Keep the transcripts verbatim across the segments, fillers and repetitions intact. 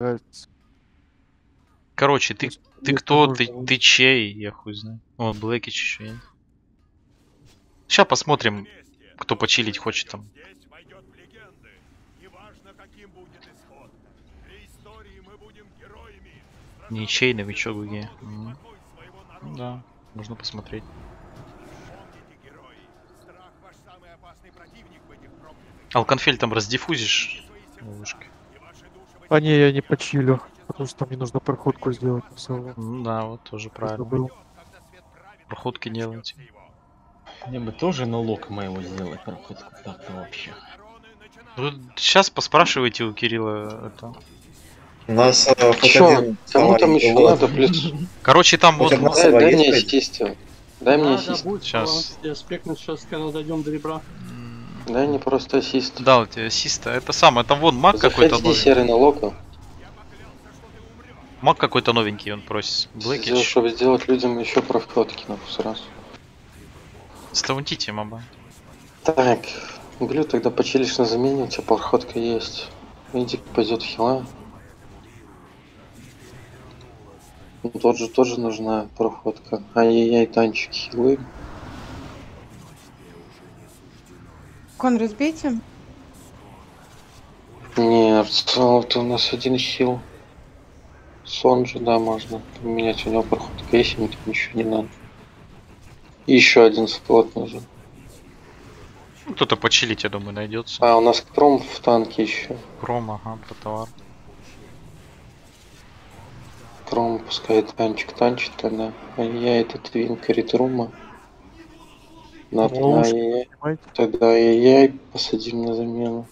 нравится. Короче, ты, Если- ты если кто, нужно. ты, ты чей, я хуй знаю. О, Блэкич еще есть. Сейчас посмотрим, кто почилить хочет там. Здесь войдет в легенды. Неважно, каким будет исход. Для истории мы будем героями. Ничей, новичок ге. М. Покой своего Ну народа. да, можно посмотреть. Помните, герои, страх ваш самый опасный противник в этих проклятых. Алконфель там раздиффузишь. Ловушки. И ваши души в А не, я не почилю, потому что мне нужно проходку сделать на соло. Ну да, вот тоже правильно. Забыл. когда свет праведности Проходки делайте. коснется его. Мне бы тоже налог моего сделать проходку так-то вообще. Короны начинают. Ну, сейчас поспрашивайте у Кирилла это. У нас э, хоть Чё? один Кому там еще вот. надо, плюс? Короче, там Хоть вот. одна Дай, сова дай есть, мне блядь? ассистент. Дай мне Да, да, ассист. будет. Щас. Я спекну сейчас, когда дойдем до ребра. м, Дай мне просто ассист. Да, у тебя систа. Это самое, там вон маг какой-то Заходи, новенький. серый налог. Маг какой-то новенький, он просит. Блэкич. Чтобы сделать людям еще проходки нахуй сразу. Стаунтите, маба. Так, Глю, тогда почилишь на замене, у тебя проходка есть. Индик пойдет в хила. Ну, Тот же тоже нужна проходка. Ай-яй-яй, танчик, хилы. Кон, разбейте. Нет, вот у нас один хил. Сон же, да, можно поменять. У него проходка есть, ему тут ничего не надо. И еще один слот нужен. Ну, кто-то почилить, я думаю, найдется. А, у нас Кром в танке еще. Кром, ага, про товар. Кром пускай танчик танчит тогда. А я этот твин коритрума. Надо на Ловушки, ай-яй-яй. понимаете? Тогда ай-яй посадим на замену.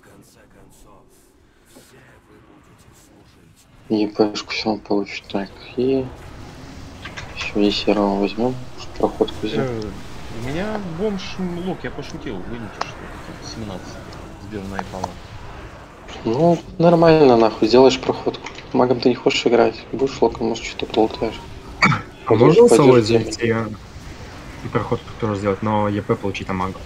ЕПшку все он получит. Так, и еще и серого возьмем. Проходку взял. Э, У меня бомж лук, я пошутил, вынете что-то. семнадцать сбил на ипала. Ну, нормально нахуй, сделаешь проходку. Магом ты не хочешь играть. Будешь локом, может, что-то полутаешь. А можно Пойдёшь соло в тему. зайти и проходку тоже сделать, но ЕП получить на магов?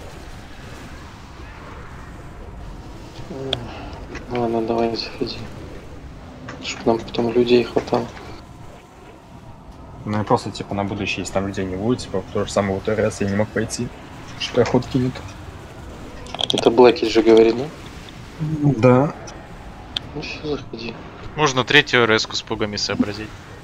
Ладно, давай заходи. Чтобы нам потом людей хватало. Ну и просто типа на будущее, если там людей не будет, типа то же самое вот РС я не мог пойти. Что проходки нет. Это Блэкич же говорит, да? Да. Ну все, заходи. Можно третью РС-ку с пугами сообразить.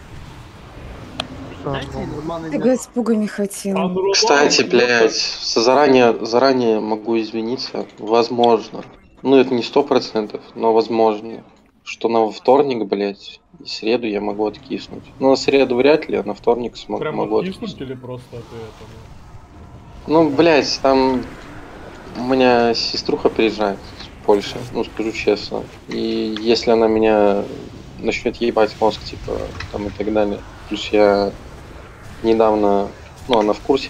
Да, Дайте ну, нормальный Ты мяч. с пугами хотела. Кстати, блядь, со- заранее, заранее могу извиниться. Возможно. Ну, это не сто процентов, но возможно. Что на вторник, блядь, и среду я могу откиснуть. Ну, на среду вряд ли, а на вторник смогу, Прям могу откиснуть откиснуть. или просто ты это? Ну, блядь, там у меня сеструха приезжает с Польши, ну, скажу честно. И если она меня начнет ебать мозг, типа, там и так далее. Плюс я недавно, ну, она в курсе,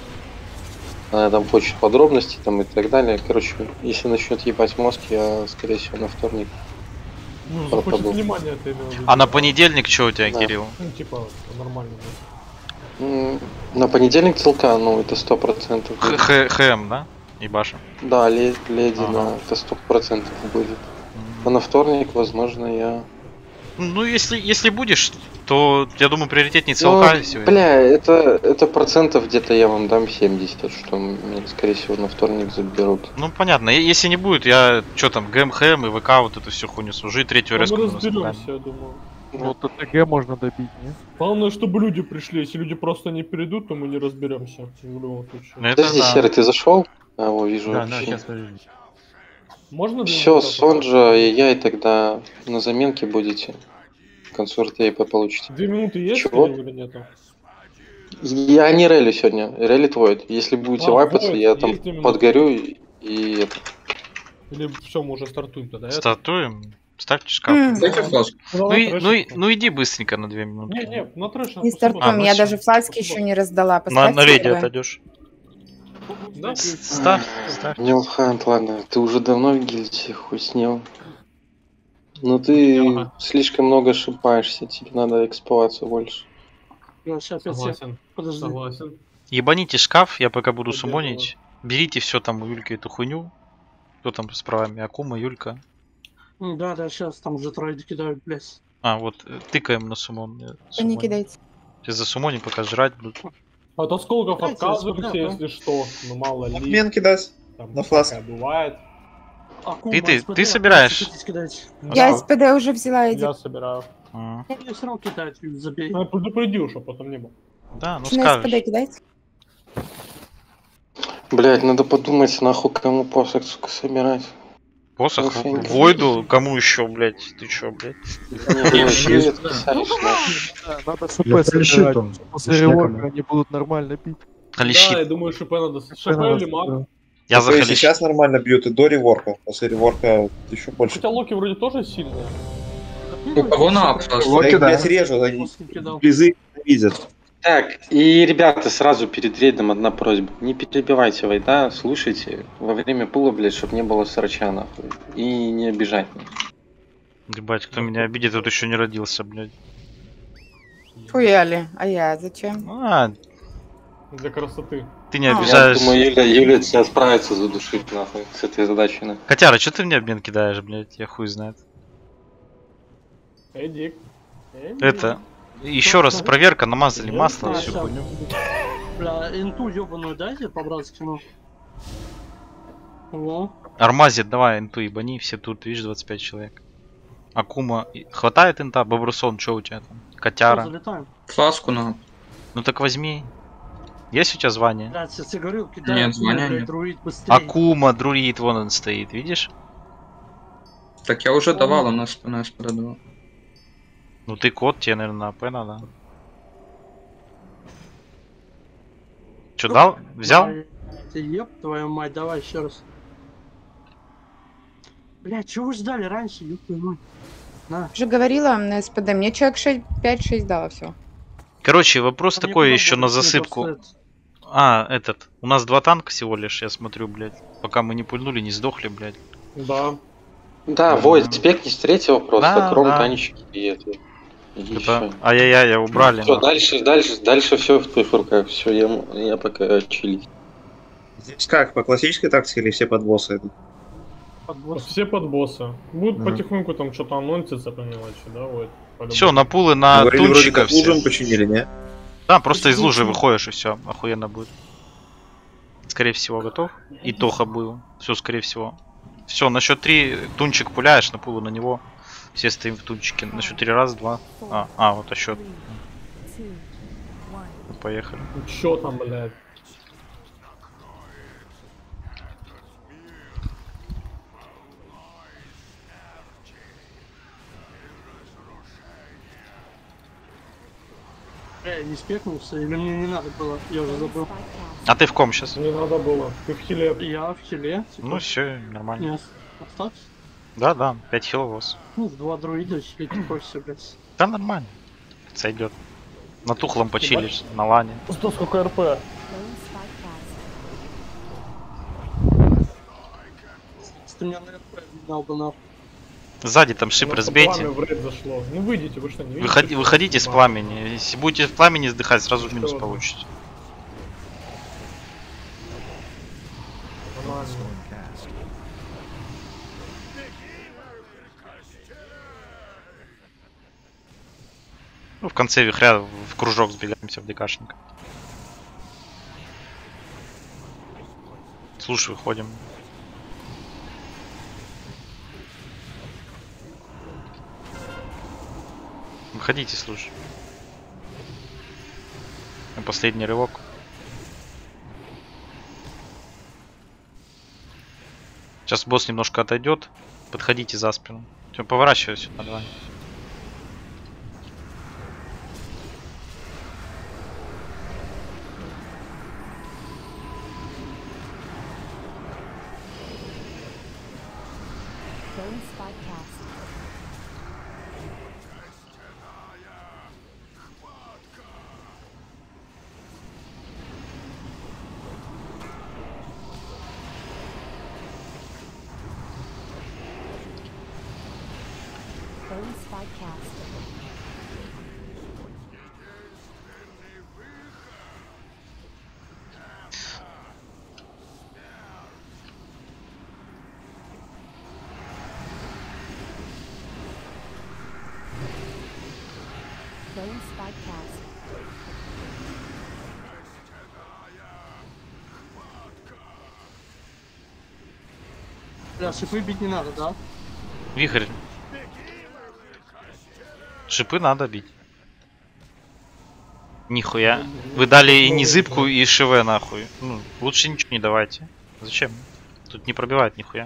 она там хочет подробностей там и так далее. Короче, если начнет ебать мозг, я, скорее всего, на вторник. Ну, Пропаду. захочет внимание ты имел в виду. А на понедельник что у тебя, Да. Кирилл? Ну, типа, нормально, да. М, На понедельник целка, ну, это сто процентов. Х- х- ХМ, да? Ебаша. Да, ле- леди, Ага. да, это сто процентов будет. А М. на вторник, возможно, я... Ну, если, если будешь, то, я думаю, приоритетнее Ну, целка сегодня. бля, это, это процентов где-то я вам дам семьдесят, что меня, скорее всего, на вторник заберут. Ну, понятно. Е- Если не будет, я, что там, ГМ, ХМ и ВК, вот эту всю хуйню служи, третью Ну, РС-ку мы буду с разберемся, пугами. я думаю. вот ТТГ можно добить, не? Главное, чтобы люди пришли. Если люди просто не придут, то мы не разберемся. В любом случае. Ну, это Подожди, да. Серый, ты зашел? А, его вижу Да, да, вообще. сейчас подожди. Можно для Все, меня Сонджа и я, и тогда на заменке будете. К концу РТ получите. Две минуты есть Чего? или нету? Я не релли сегодня, релли твой. Если будете А, вайпаться, вот, я есть там две минуты. подгорю и, и это. Или все, мы уже стартуем тогда? Это? Стартуем. Ставьте шкаф. М, Дайте флажку. Ну, и, ну, и, ну иди быстренько на две минуты. Не, не, на трэш. Не стартуем, ну я всё. даже фласки еще не раздала. На, Поставьте на леди первое. отойдешь. Да, Ставь, ставь. Нилхант, ладно, ты уже давно в гильдии, хуй с ним. Но ты Ага. слишком много ошибаешься, тебе надо эксповаться больше. Я сейчас опять Согласен. сел. Подожди. Согласен. Ебаните шкаф, я пока буду Поддерживаю. сумонить. Берите все там у Юльки эту хуйню. Кто там с правами? Акума, Юлька. М, Да, да, сейчас там уже тройды кидают, блядь. А, вот, э, тыкаем на сумон. э, Не сумоне. кидайте. Сейчас за сумоне пока жрать будут. От осколков Дайте, отказываемся, смотря, если что. Ну мало ли. Обмен кидать. Там на фласк. всякое бывает. Акума, Ты- ты- СПД, ты собираешь? хотите кидать? Я Да. СПД уже взяла, иди. Я собираю. М, Я все равно кидать, забей. Ну, я предупредил, чтобы потом не было. Да, ну На скажешь. СПД кидайте. Блять, надо подумать, нахуй кому посох, сука, собирать. Посох, Слушай, ну, Войду, кому еще, блядь? Ты чё, блядь? Не, вообще, не писали, что Да, надо Я СП поищу собирать. там. После с реворка некому. они будут нормально бить. Лещи. Да, я думаю, ШП надо... ШП Надо, или маг. да. Я ТП захолещ. сейчас нормально бьют и до реворка. После реворка еще больше. Хотя Локи вроде тоже сильные. У кого на Я их, блядь, режу, они близы видят. Так, и, ребята, сразу перед рейдом одна просьба. Не перебивайте Вайда, слушайте во время пула, блядь, чтобы не было срача, нахуй. И не обижать. Ебать, кто меня обидит, тот еще не родился, блядь. Хуяли. А я зачем? А, Для красоты. ты не А, Я обижаешь. думаю, Юля, Юля тебя справится задушить, нахуй, с этой задачей, нахуй. Котяра, что ты мне обмен кидаешь, блядь? Я хуй знает. Эдик. Эдик. Это. Еще раз проверка, намазали Я масло, А, всю щас. хуйню. Бля, инту ебаную дайте по-братски, ну. Во. Армазит, давай, инту ебани, все тут, видишь, двадцать пять человек. Акума, и- хватает инта? Бобрусон, что у тебя там? Всё, Котяра. залетаем. Фласку на. Ну так возьми. Есть у тебя звание? Блядь, я тебе говорил, кидай Нет, Акума, звания блядь, нет. друид быстрее. Акума, друид, вон он стоит, видишь? Так я уже давал, у нас на СПД давал. Ну ты код, тебе, наверное, на АП надо. Че, дал? Взял? Блядь, Еб твою мать, давай еще раз. Блядь, чего вы ждали раньше, ёб твою мать? На. Уже говорила на СПД. Мне человек пять-шесть дала, все. Короче, вопрос А мне такой куда еще было на идти засыпку. после этого? А, этот. У нас два танка всего лишь, я смотрю, блядь. Пока мы не пульнули, не сдохли, блядь. Да. Да, Войд, спекнись третьего просто, Да, кром да. танчики и это. И Типа, всё. ай-яй-яй, я убрали. Все, нахуй. дальше, дальше, дальше все в твоих руках. Все, я, я пока чилить. Здесь как, по классической тактике или все под босса идут? Под босс. Все под босса. Будут Мгм. потихоньку там что-то анонситься по мелочи, да, вот. по-любому. Все, на пулы на Говорили, вроде тунчиков. как лужин все. починили, не? Да, просто из лужи Почему? выходишь и все, охуенно будет. Скорее всего, готов. И Тоха был. Все, скорее всего. Все, на счет три тунчик пуляешь, на пулу на него. Все стоим в тунчике. На счет три раз, два. А, а вот а счет. Поехали. Ну, чё там, блядь? Бля, я не спекнулся, или мне не надо было, я уже забыл. А ты в ком сейчас? Не надо было. Ты в хиле. Я в хиле, типа. Ну все, нормально. Нет, остаться. Да, да, пять хилов у вас. Ну, в два друида, хилить не хочется, блядь. Да, нормально. Сойдет. На тухлом почилишь, на лане. Что, сколько РП? Если ты меня на РП дал бы нахуй. Сзади там шип Пламя разбейте. в рейд зашло. Ну выйдите, вы что, не видите? Выходи, что выходите ли? с пламени. Если будете в пламени сдыхать, сразу Что минус вы? получите. Нормально. Ну, в конце вихря в кружок сбегаемся в ДКшника. Слушай, выходим. Выходите, слушай. Последний рывок. Сейчас босс немножко отойдет. Подходите за спину. Всё, поворачивайся сюда, давай. Бля, шипы бить не надо, да? Вихрь. Шипы надо бить. Нихуя. Вы дали и незыбку, и ШВ нахуй. Ну, лучше ничего не давайте. Зачем? Тут не пробивает нихуя.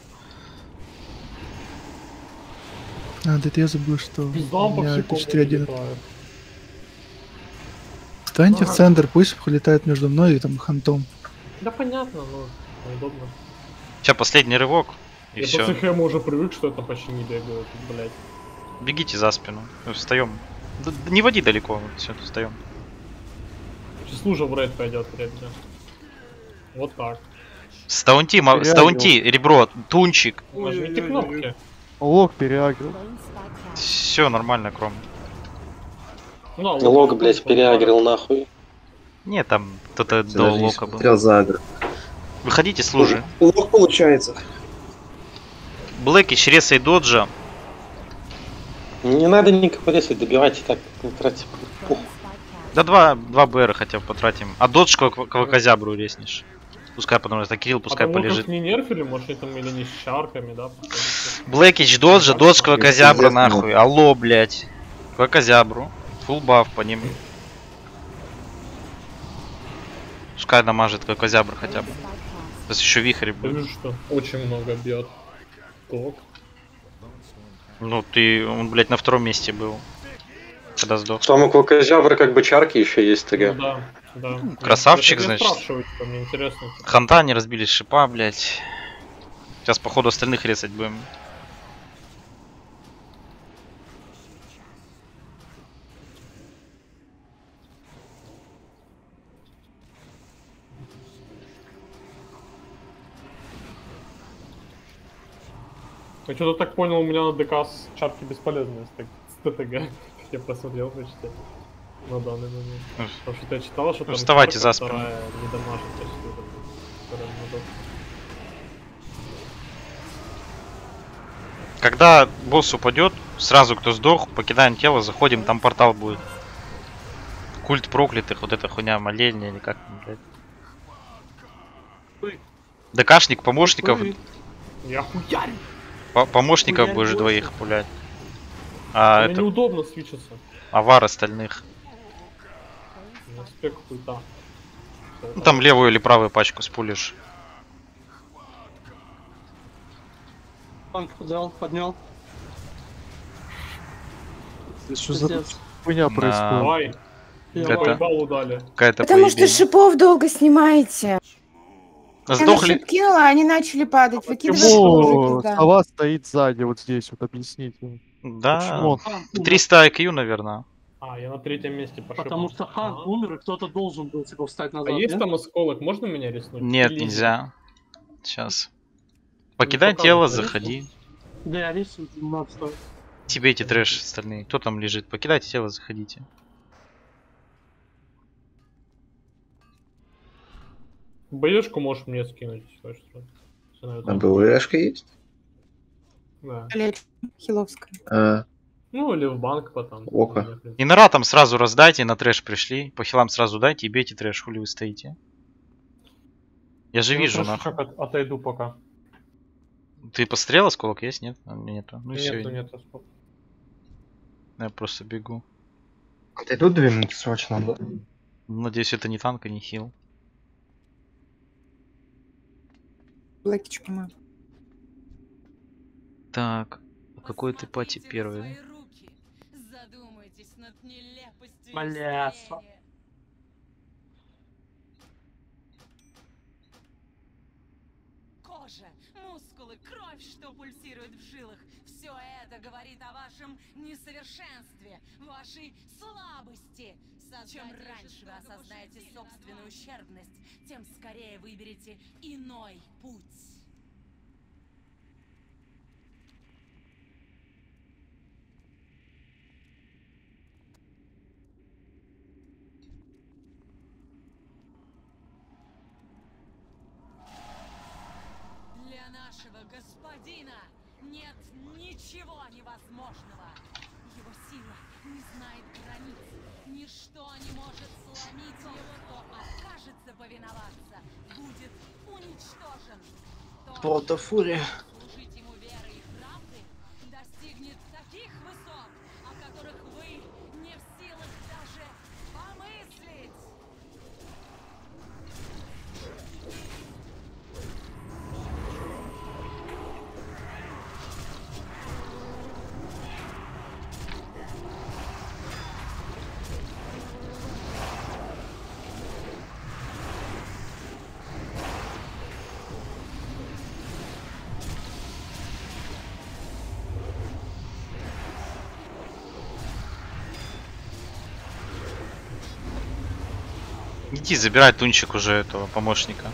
А, да это я забыл, что Пиздам у по меня всякому четыре один. летает. Встаньте в центр, пусть летает между мной и там хантом. Да понятно, но неудобно. Сейчас последний рывок. И Я все. по ЦХМ уже привык, что это почти не бегают, блять. Бегите за спину. Мы встаем. Да, да не води далеко, все, встаем. Сейчас лужа в рейд пойдет, ребята. Вот так. Стаунти, ма- стаунти, ребро, тунчик. Нажмите кнопки. Лог переагрил. Все нормально, кром. Ну, Лог, блять, переагрил нахуй. Не, там кто-то Я до даже не лока был. смотрел за агро. Выходите с лужи. Лог получается. Блэкич, ресай доджа. Не надо никого резать, добивайте так, не тратьте. Пух. Да два, два БР хотя бы потратим. А додж квакозябру резнешь. Пускай потому что Кирилл пускай а там полежит. как не нерфили, может они там или не с чарками, да? Блэкич, доджа, додж квакозябру Пиздец, нахуй. Алло, блять. Квакозябру. Фулл баф по ним. Пускай намажет квакозябру хотя бы. Сейчас еще вихрь Я будет. вижу, что очень много бьет. Так. Ну ты, он, блять, на втором месте был. Когда сдох. Там у Квакозябра как бы чарки еще есть Ну, ТГ. да, да. Красавчик, Это я значит. спрашиваю, что мне интересно. Ханта не разбили шипа, блять. Сейчас походу остальных резать будем. Я что-то так понял, у меня на ДК с чарки бесполезные с ТТГ. Я посмотрел почти на данный момент. Потому что я читал, что там Вставайте чарка за спину. вторая не дамажит почти. Вторая не дамажит. Когда босс упадет, сразу кто сдох, покидаем тело, заходим, там портал будет. Культ проклятых, вот эта хуйня, молельня или как там, блядь. Ой. ДКшник, помощников, Ой. Я хуярю. по- помощников Хуярь будешь больше. двоих пулять. А Мне это неудобно свичиться. авар остальных. У меня спек хуйта. Ну там левую или правую пачку спулишь. Танк поднял, поднял. Здесь что за Пиздец. хуйня Да. происходит? Давай. Я Это- лайк. Поебал удали. Какая-то Потому что поебень. шипов долго снимаете. Я на Сдохли. шип кинула, они начали падать. Выкидывать Почему шипы, да. сова стоит сзади, вот здесь, вот объясните. Да. Почему он? Хан умер. триста ай кью, наверное. А, я на третьем месте пошел. Потому что Хан умер, и кто-то должен был типа встать А назад. есть нет? там осколок? Можно меня резнуть? Нет, Или- нельзя. Сейчас. Покидай пока тело, не заходи. Да, я рисую, не надо встать. Тебе эти трэш остальные. Кто там лежит? Покидайте тело, заходите. Боешку можешь мне скинуть? если что. Если на А этом- БВшка есть? Да. Блядь, Хиловская. А, Ну или в банк потом. Ока. Мне, в принципе. И нора там сразу раздайте, на трэш пришли. По хилам сразу дайте и бейте трэш, хули вы стоите. Я же Я вижу, просто нахуй. шаг от- отойду пока. Ты пострел, осколок есть? Нет? А, нету. Ну и Нету, все. нет осколка. Я просто бегу. Отойдут две минуты срочно, да? Надеюсь, это не танк, и не хил. Блэкич, по-моему. Так, а какой ты пати первый? Бля. Кожа, мускулы, кровь, что пульсирует в жилах. Все это говорит о вашем несовершенстве, вашей слабости. Чем раньше вы осознаете собственную ущербность, тем скорее выберете иной путь. Для нашего господина нет ничего невозможного. Его сила не знает границ. Ничто не может сломить его, кто откажется повиноваться, будет уничтожен. Протофурия. Служить ему верой и правдой достигнет таких высот, о которых вы не в силах даже помыслить. Иди, забирай тунчик уже этого помощника.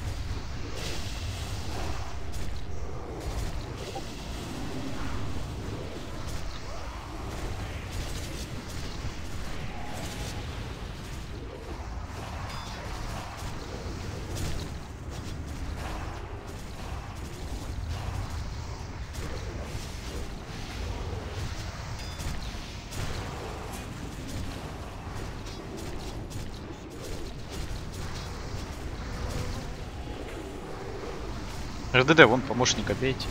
РДД, вон помощника бейте.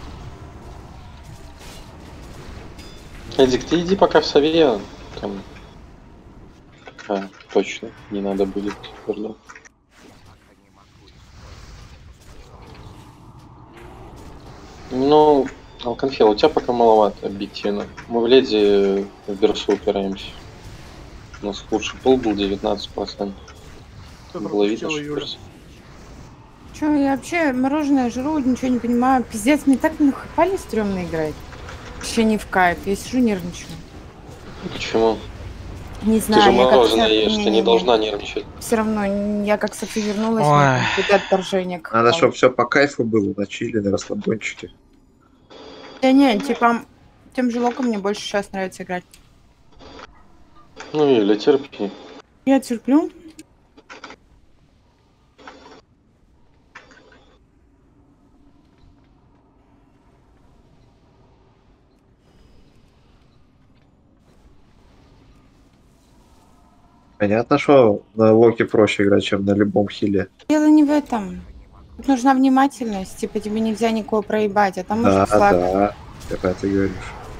Эдик, ты иди пока в сове. Там... А, точно, не надо будет. Верну. Ну, Алконфел, у тебя пока маловато, объективно. Мы в леди в Берсу упираемся. У нас лучший пул был девятнадцать процентов. Было видно, что Берс. Че, я вообще мороженое жру, ничего не понимаю. Пиздец, мне так нахапали стрёмно играть. Вообще не в кайф, я сижу нервничаю. Почему? Не знаю, ты же я как мороженое вся- ешь, не, ты не, не не. должна нервничать. Все равно, я как Софи вернулась, Ой. мне какое-то отторжение. Надо, какое-то. чтобы все по кайфу было, на чили, на расслабончике. Да не, типа, тем же локом мне больше сейчас нравится играть. Ну или терпи. Я терплю. Понятно, что на локе проще играть, чем на любом хиле. Дело не в этом. Тут нужна внимательность, типа тебе нельзя никого проебать, а там Да, может слаб. да, как ты говоришь.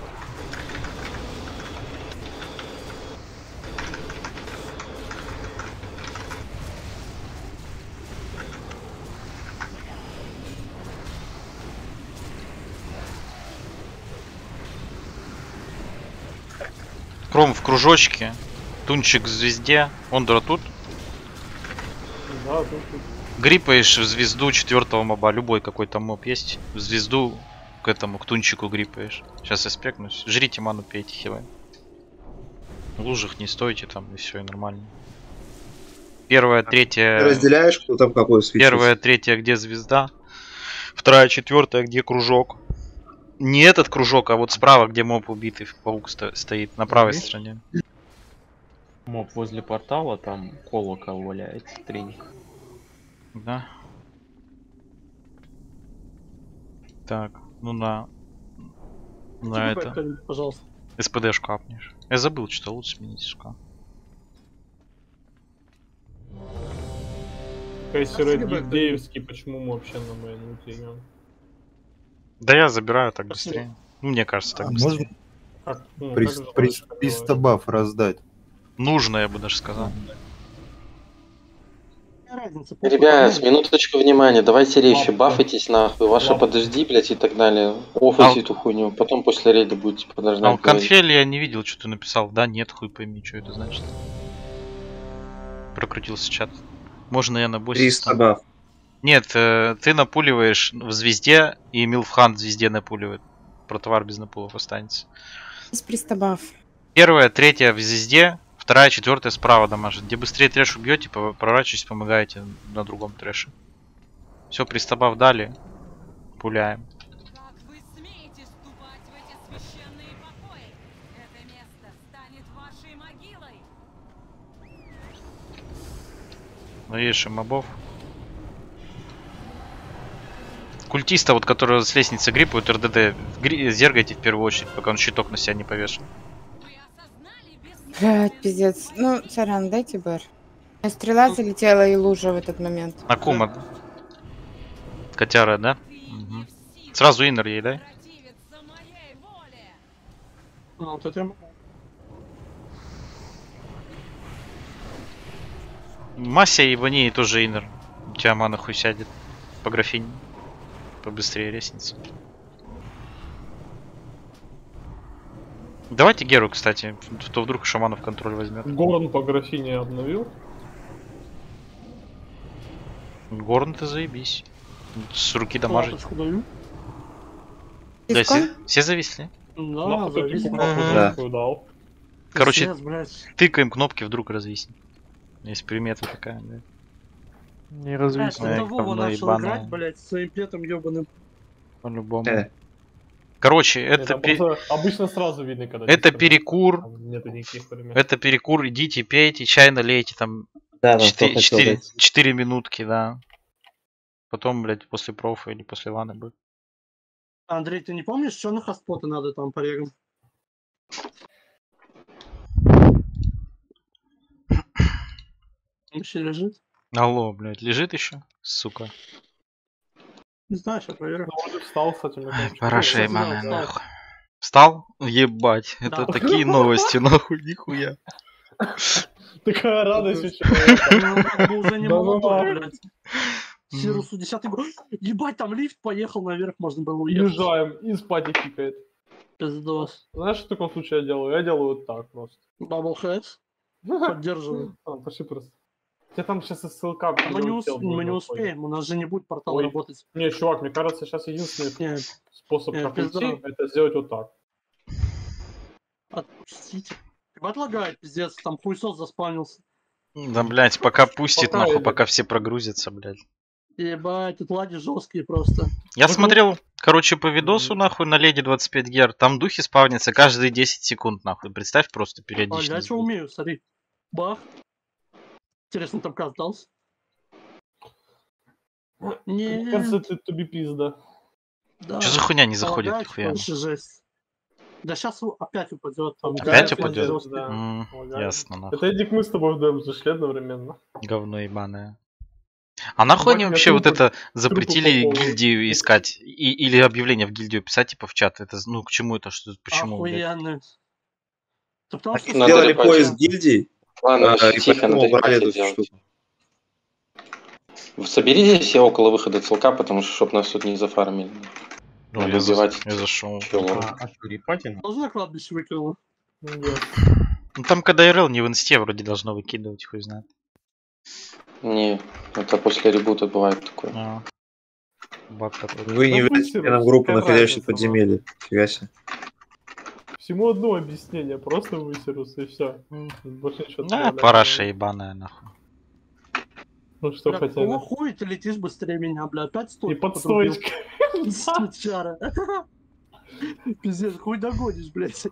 Кром в кружочке. Тунчик в звезде. Ондра тут. Да, тут, тут. Гриппаешь в звезду четвертого моба. Любой какой-то моб есть. В звезду к этому, к тунчику гриппаешь. Сейчас я спекнусь. Жрите ману, пейте хилы. В лужах не стойте там, и все, и нормально. Первая, третья... Ты разделяешь, кто там какой свитер? Первая, третья, где звезда. Вторая, четвертая, где кружок. Не этот кружок, а вот справа, где моб убитый, паук сто стоит, на правой Мгм. стороне. Моб возле портала, там колокол валяется, тренинг. Да. Так, ну на... На Типа, это... кто-нибудь, пожалуйста. СПДшку апнешь. Я забыл, что лучше сменить, сука. Кайсер Спасибо, Гильдеевский, почему мы вообще на мейн утеем? Да я забираю так быстрее. Ну, мне кажется, так А быстрее. можно Как, ну, приз- как приз- это пристабаф раздать? Нужно, я бы даже сказал. разница, похуй, Ребят, кому. минуточку внимания, давайте речи, Ладно. бафайтесь нахуй, ваша Ладно. подожди, блять, и так далее. Офайте А- эту хуйню, потом после рейда будете А подождать. в конфеле я не видел, что ты написал. Да, нет, хуй пойми, что это значит. Прокрутился чат. Можно я на боссе триста стану? баф. Нет, э, ты напуливаешь в звезде, и Милфхан в звезде напуливает. Протовар без напулов останется. С пристабав. Первая, третья в звезде, вторая, четвертая справа дамажит. Где быстрее трэш убьете, по- проворачивайтесь, помогаете на другом трэше. Все, пристабав дали. Пуляем. Как вы смеете ступать в эти священные покои? Это место станет вашей могилой. Навешаем мобов. Культиста, вот который с лестницы гриппают, РДД, гри- зергайте в первую очередь, пока он щиток на себя не повешал. Вы осознали бессмертие Блядь, пиздец. Ну, сорян, дайте БР. У меня стрела залетела и лужа в этот момент. Акума. Котяра, да? Угу. Сразу иннер ей, да? А, вот это... Мася и Вани тоже иннер. У тебя мана хуй сядет. По графине. Побыстрее лестница. Давайте Геру, кстати. То вдруг шаманов контроль возьмет. Горн по графине обновил. Горн, ты заебись. С руки дамажить. Лапочку даю. Да, все, все зависли. Да, Нахуй ты зависит. типа нахуй Да. такую дал. Короче, Пиздец, блядь. тыкаем кнопки, вдруг развиснет. Есть примета такая, да. Не Блядь, развить. Ой, это Вова говно начал ебаное. играть, блядь, своим петом ебаным. По-любому. Э. Короче, Нет, это, там пе- просто обычно сразу видно, когда... это дистрим. перекур. Там нету никаких примет. Это перекур. Идите, пейте, чай налейте там. Да, нам кто четыре, хотел четыре, дать. четыре минутки, да. Потом, блядь, после профа или после ваны будет. Андрей, ты не помнишь, что на хоспоты надо там по регам? Он еще лежит? Алло, блядь, лежит еще? Сука. Не знаю, сейчас проверю. Ну, вроде встал, кстати, мне кажется. Параша кстати, да, ебаная, встал. нахуй. Встал? Ебать. Это Да. такие новости, нахуй, нихуя. Такая радость у Ну, как бы уже не Да молодой, ну блядь. Сирусу десятый год. Ебать, там лифт поехал наверх, можно было уехать. Уезжаем, и спать и кикает. Пиздос. Знаешь, что в таком случае я делаю? Я делаю вот так просто. Bubblehead. Поддерживаю. А, пошли просто. Тебе там сейчас ссылка... Мы не, ус- мы не успеем, у нас же не будет портал Ой. работать. Не, чувак, мне кажется, сейчас единственный Не, способ не, так уйти, пизда. это сделать вот так. отпустите. Ебать лагает, пиздец, там хуесос заспавнился. Да, блядь, пока пустит, Пока нахуй, идет. пока все прогрузятся, блядь. Ебать, тут лаги жесткие просто. Я Ну, смотрел, короче, по видосу, нахуй, на леди двадцать пять гер. Там духи спавнятся каждые десять секунд, нахуй. Представь просто А, периодично. я что умею, смотри. Бах. Интересно, там каст дался? Не, Мне кажется, это туби пизда. да. Что за хуйня не заходит, Лагать нихуя? вообще жесть. Да сейчас опять упадет. Там Опять каст упадет? жесткий. Да. М, Лагает. ясно, нахуй. Это Эдик, мы с тобой в ДМ зашли одновременно. Говно ебаное. А нахуй они Ебать, вообще я вот трупы- это запретили трупы по полу. гильдию искать? И, или объявление в гильдию писать, типа, в чат? Это, ну, к чему это? Что, почему, блядь? Охуенно. Да потому что... Надо Сделали репатить. поиск гильдий, Ладно, а, и тихо, поэтому надо убрали репатить эту делать. штуку. Соберитесь все около выхода целка, потому что чтоб нас тут не зафармили. Ну, Надо я, за- убивать я зашел. пчелу. А что, репатин? Тоже на кладбище выкинуло. Ну, там когда эр эл не в инсте вроде должно выкидывать, хуй знает. Не, это после ребута бывает такое. А. Баг такой. Вы не Да ведете пусть нам группу какая находящих разница, подземелье. Фига себе. Всему одно объяснение, просто высерус и все. Больше ничего Да, добавлять параша не ебаная, нахуй. надо. Ну что Бля, хотели? какого хуя ты летишь быстрее меня, бля, опять стой. И под стоечкой. Сучара. Пиздец, хуй догонишь, блядь.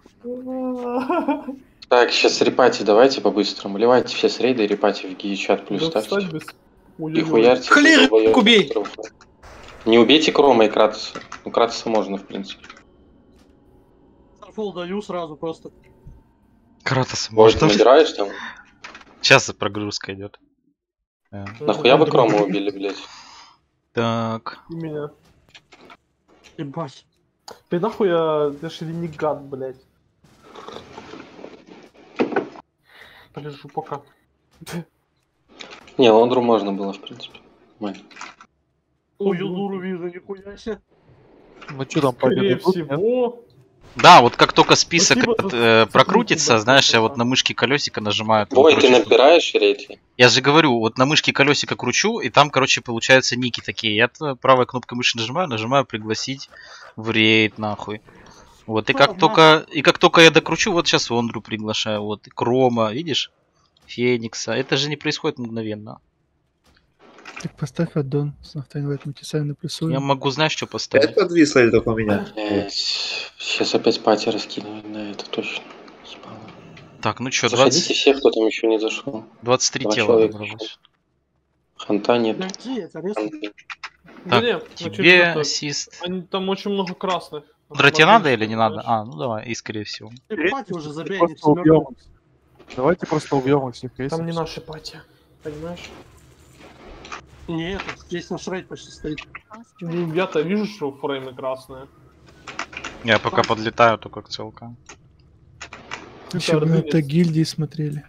Так, сейчас репати давайте по-быстрому. Ливайте все с рейда и репати в гии-чат плюс Да ставьте. встать без... И Ой-ой-ой. хуярьте. Холерик, долбоёб, убей! которого- Не убейте Крома и Кратоса. Ну, Кратоса можно, в принципе. Фол даю сразу просто. Кратос Может, можно. набираешь там? Сейчас прогрузка идет. Э, Нахуя вы Крома убили, блядь? Так. И меня. Ебать. Ты нахуй я... Я ж ренегат, блядь. Полежу пока. Не, Лондру можно было, в принципе. Нормально. Ой, Юлуру вижу, нихуя себе. Ну что там, Скорее пойдет? Нет? всего... Да, вот как только список Спасибо этот, за- э, за прокрутится, фидбэк, знаешь, я да. вот на мышке колесико нажимаю. там, Вой, ты короче, что- набираешь рейд? Я же говорю, вот на мышке колесико кручу, и там, короче, получаются ники такие. Я т- правой кнопкой мыши нажимаю, нажимаю пригласить в рейд, нахуй. Вот, и как Ага. только, и как только я докручу, вот сейчас Вондру приглашаю, вот, и Крома, видишь? Феникса. Это же не происходит мгновенно. Так поставь аддон с нафтайнвайтом тесами на плюсу. Я могу, знаешь, что поставить? Опять подвисло или только у меня? Блядь, сейчас опять пати раскидывать, да, это точно. Ебало. Так, ну что, Заходите двадцать, все, кто там еще не зашел. двадцать три Два тела человека набралось. Ханта нет. Подожди, это резко. Ханты. Да Так, нет, ну, тебе чё-то- ассист. Они, там очень много красных. Драть тебе надо или не надо? Знаешь. А, ну давай, и скорее всего. Ты пати уже забей, они Просто все мертвые. убьем. Давайте просто убьем их всех. Там не наши пати, понимаешь? Нет, здесь наш рейд почти стоит. Ну, я-то вижу, что фреймы красные. Я пока подлетаю только к целкам. Еще бы на это гильдии смотрели.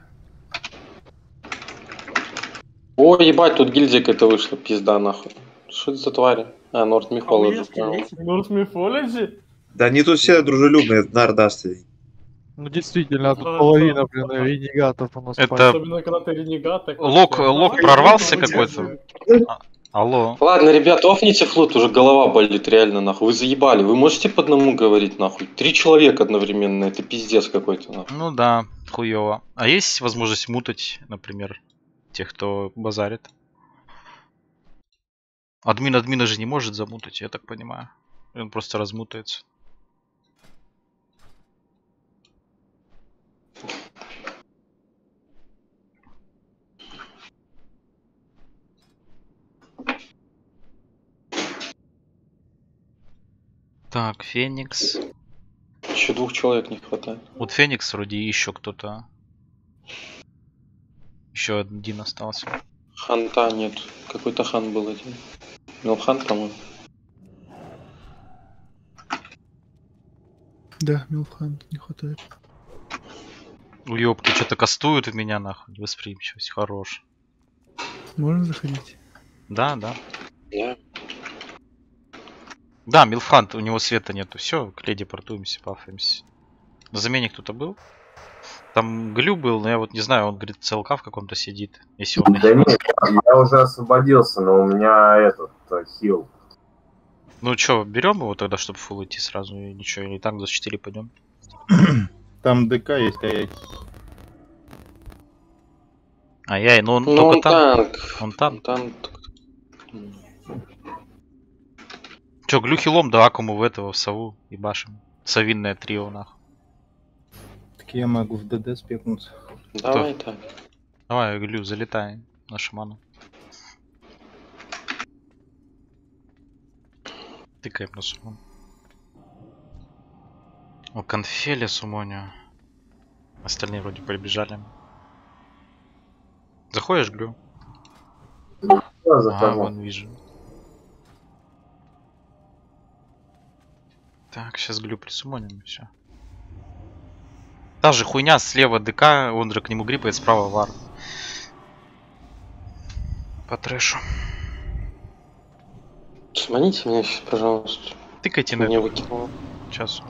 О, ебать, тут гильдия какая-то вышла, пизда нахуй. Что это за твари? А, Норд Мифологи. Норд Мифологи? Да они тут все дружелюбные, нардасты. Ну действительно, тут половина, блин, ренегатов у нас. Это- Особенно когда ты ренегат. так Лок, вообще. лок Давай, прорвался давай, какой-то. давай. А, Алло. Ладно, ребят, офните флот, уже голова болит реально, нахуй. Вы заебали, вы можете по одному говорить, нахуй? Три человека одновременно, это пиздец какой-то, нахуй. Ну да, хуёво. А есть возможность мутать, например, тех, кто базарит? Админ админа же не может замутать, я так понимаю. Он просто размутается. Так, Феникс. Еще двух человек не хватает. Вот Феникс вроде и еще кто-то. Еще один остался. Ханта нет. Какой-то хан был один. Милхан, по-моему. Да, Милфхан не хватает. Уёбки что-то кастуют в меня, нахуй. Восприимчивость, хорош. Можно заходить? Да, да. Да. Да, Милфхант, у него света нету. Все, к леди портуемся, пафаемся. На замене кто-то был? Там Глю был, но я вот не знаю, он, говорит, ЦЛК в каком-то сидит. Если он... Да нет, я уже освободился, но у меня этот э, хил. Ну чё, берем его тогда, чтобы фулл идти сразу, и ничего, или так за четыре пойдем. Там ДК есть, стоять. Ай-яй, ну он Ну, только он там. танк. Он танк. Танк. Чё, Глю хилом да акуму в этого, в сову и башим. Совинное трио, нахуй. Так я могу в ДД спекнуться. Давай так. Давай, Глю, залетай на шаману. Тыкаем на суммон. О, конфеля сумоню. Остальные вроде прибежали. Заходишь, Глю? Я А, захожу. вон вижу. Так, сейчас Глю присумоним, все. Та же хуйня, слева ДК, он же к нему гриппает, справа вар. По трэшу. Сманите меня сейчас, пожалуйста. Тыкайте на Мне это. выкинуло. Сейчас.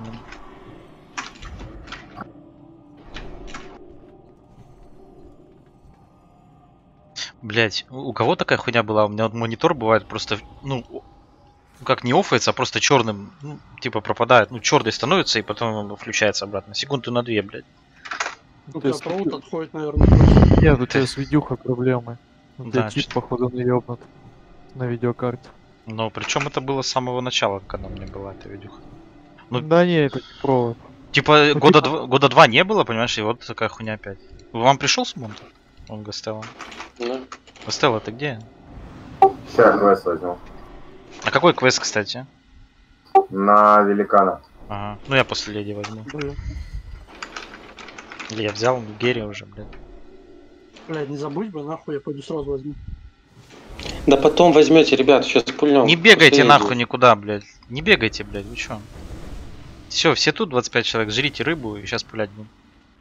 Блять, у кого такая хуйня была? У меня вот монитор бывает просто, ну, как не офается, а просто черным, ну, типа пропадает. Ну, черный становится и потом он включается обратно. Секунду на две, блядь. У тебя провод отходит, наверное. просто. Нет, у тебя с видюхой проблемы. У тебя Да, чип, чё- походу, наебнут на видеокарте. Но причем это было с самого начала, когда у меня была эта видюха. Ну, Да не, это не провод. Типа Ну, года, типа- два, года два не было, понимаешь, и вот такая хуйня опять. Вам пришел смонт? Он Гастелла. Да. Гастелла, ты где? Сейчас квест возьму. А какой квест, кстати? На великана. Ага. Ну я после леди возьму. Блин. Или я взял Герри уже, блядь. Блядь, не забудь бы, нахуй, я пойду сразу возьму. Да потом возьмете, ребят, сейчас пульнем. Не бегайте После нахуй еды. никуда, блядь. Не бегайте, блядь, вы чё? Все, все тут двадцать пять человек, жрите рыбу и сейчас пулять будем.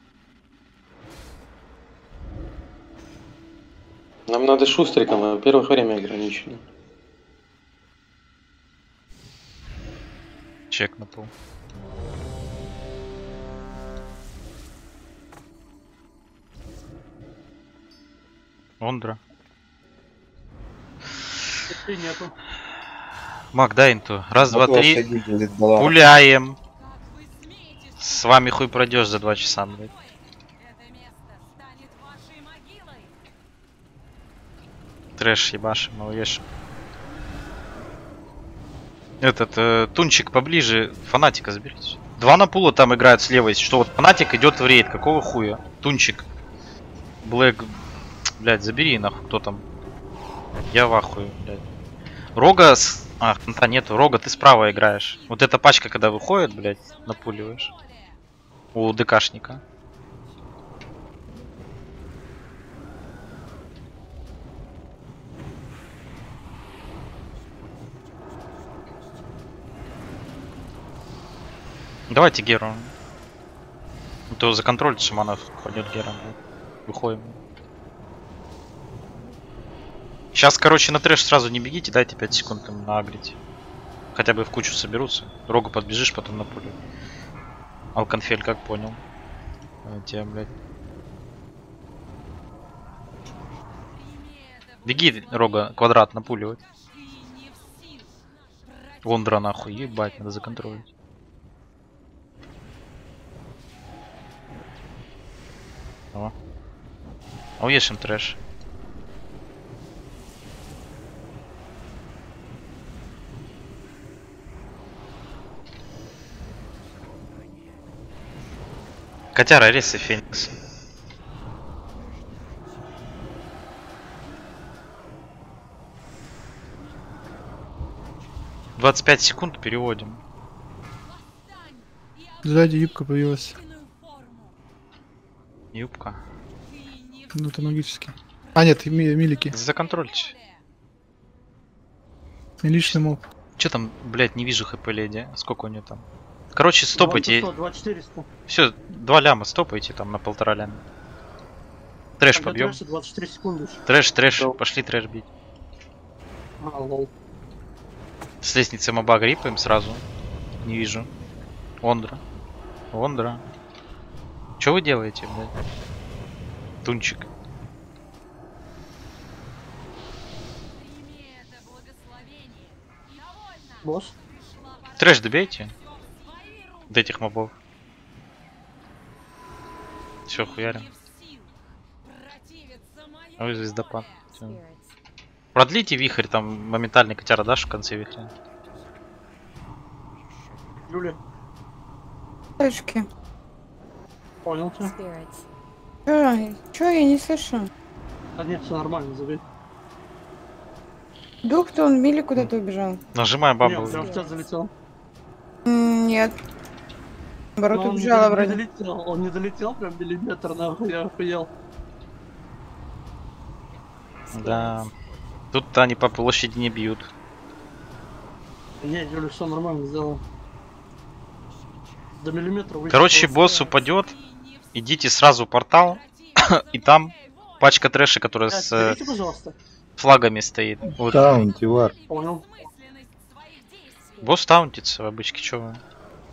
Нам надо шустриком, а во-первых, время ограничено. Чек на пол. Ондра. И нету. Мак, дай инту. Раз, два, Вопрос, три. один будет баланс. Пуляем. С вами хуй пройдешь за два часа, блядь. Трэш ебашим, малоешь. Этот э, тунчик поближе, фанатика заберите. Два на пула там играют слева, если что, вот фанатик идет в рейд, какого хуя? Тунчик. Блэк, блядь, забери нахуй, кто там. Я в ахуе, блядь. Рога с... А, ханта нету, Рога, ты справа играешь. Вот эта пачка, когда выходит, блядь, напуливаешь. У ДКшника. Давайте Геру. А то за контроль шаманов пойдет Гера. Выходим. Сейчас, короче, на трэш сразу не бегите, дайте пять секунд им наагрить. Хотя бы в кучу соберутся. Рогу подбежишь, потом на поле. Алконфель, как понял. А, тебя, блядь. Беги, Рога, квадрат напуливать. Лондра нахуй, ебать, надо законтролить. О. А уешим трэш. Котяра, ресы Феникс. двадцать пять секунд переводим. Сзади юбка появилась. Юбка. Ну, это магический. А, нет, ми милики. Законтрольте. Личный моб. Че там, блять, не вижу хп леди. Сколько у нее там? Короче, стопайте. два четыреста. Все, два ляма стопайте там на полтора ляма. Трэш побьем. двадцать четыре секунды. Трэш, трэш, пошли трэш бить. А, лол. С лестницы моба грипаем сразу. Не вижу. Ондра. Ондра. Что вы делаете, блядь? Тунчик. Босс. Трэш добейте. До этих мобов. Все, хуярим. Ой, звездопад. Всё. Продлите вихрь, там моментальный котяра дашь в конце вихря. Юля. Точки. Понял тебя. Чё? Чё, я не слышу? Да нет, все нормально, забей. Дух-то он Мили куда-то убежал. Нажимай бабу. Нет, прям в чат залетел. М, Нет. Наоборот, Но он не убежала дол- вроде. не долетел, он не долетел прям миллиметр, нахуй, я охуел. Да. Тут они по площади не бьют. Не, Юля, все нормально сделал. До миллиметра выйти. Короче, босс упадет. Идите сразу в портал. И там пачка трэша, которая Блядь, с э, берите, пожалуйста. флагами стоит. Вот. Таунти, вар. Понял. Босс таунтится в обычке, чё вы?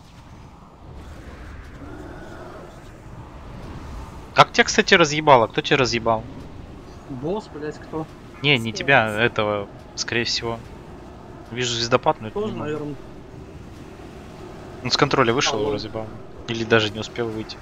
Как тебя, кстати, разъебало? Кто тебя разъебал? Босс, блять, кто? Не, не тебя, этого, скорее всего. Вижу звездопад, но это Тоже, не он. наверное. Он с контроля вышел, его Алло. разъебал. Или даже не успел выйти.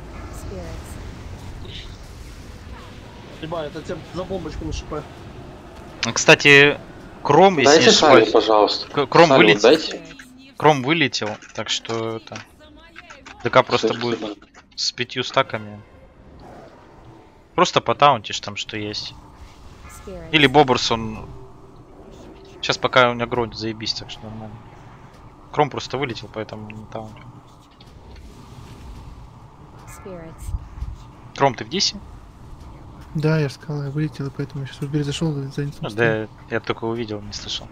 Ебать, это тебе за бомбочку на ШП. Кстати, Кром, если Дайте не Салли, ошибаюсь. пожалуйста. К- Кром Салли вылетел. дайте. Кром вылетел, так что это. ДК просто Всё, будет спасибо. с пятью стаками. Просто потаунтишь там, что есть. Или Боберсон. Сейчас пока у меня грот заебись, так что нормально. Кром просто вылетел, поэтому не таунтил. Кром, ты в дисе? Да, я же сказал, я вылетел, и поэтому я сейчас в дверь зашел и занят. Ну, да, я только увидел, не слышал.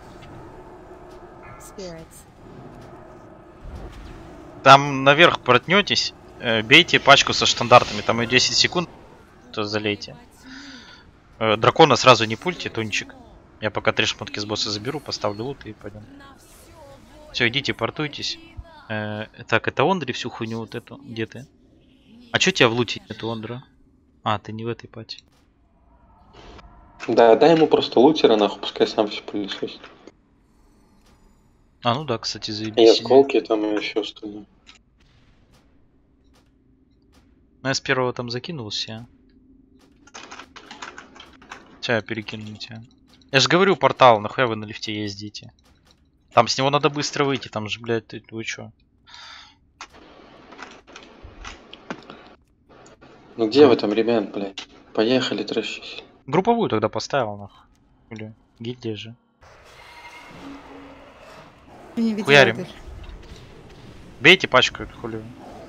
Там наверх протнетесь, э, бейте пачку со штандартами, там и десять секунд, то залейте. Э, дракона сразу не пульте, тунчик. Я пока три шмотки с босса заберу, поставлю лут и пойдем. Все, идите, портуйтесь. Э, так, это Ондри всю хуйню вот эту. Где ты? А чё тебя в луте нету, Ондра? А, ты не в этой пати. Да, дай ему просто лутера, нахуй, пускай сам все пылесосит. А, ну да, кстати, И заебись. осколки там и еще остальное. Ну, я с первого там закинулся. Сейчас я перекину на тебя. Я же говорю, портал, нахуя вы на лифте ездите? Там с него надо быстро выйти, там же, блядь, ты, вы чё? Ну где вы там, ребят, блядь? Поехали, тращись. Групповую тогда поставил, нахуй. Или гильдия же. Не видела Хуярим. даже. Бейте пачку эту хули.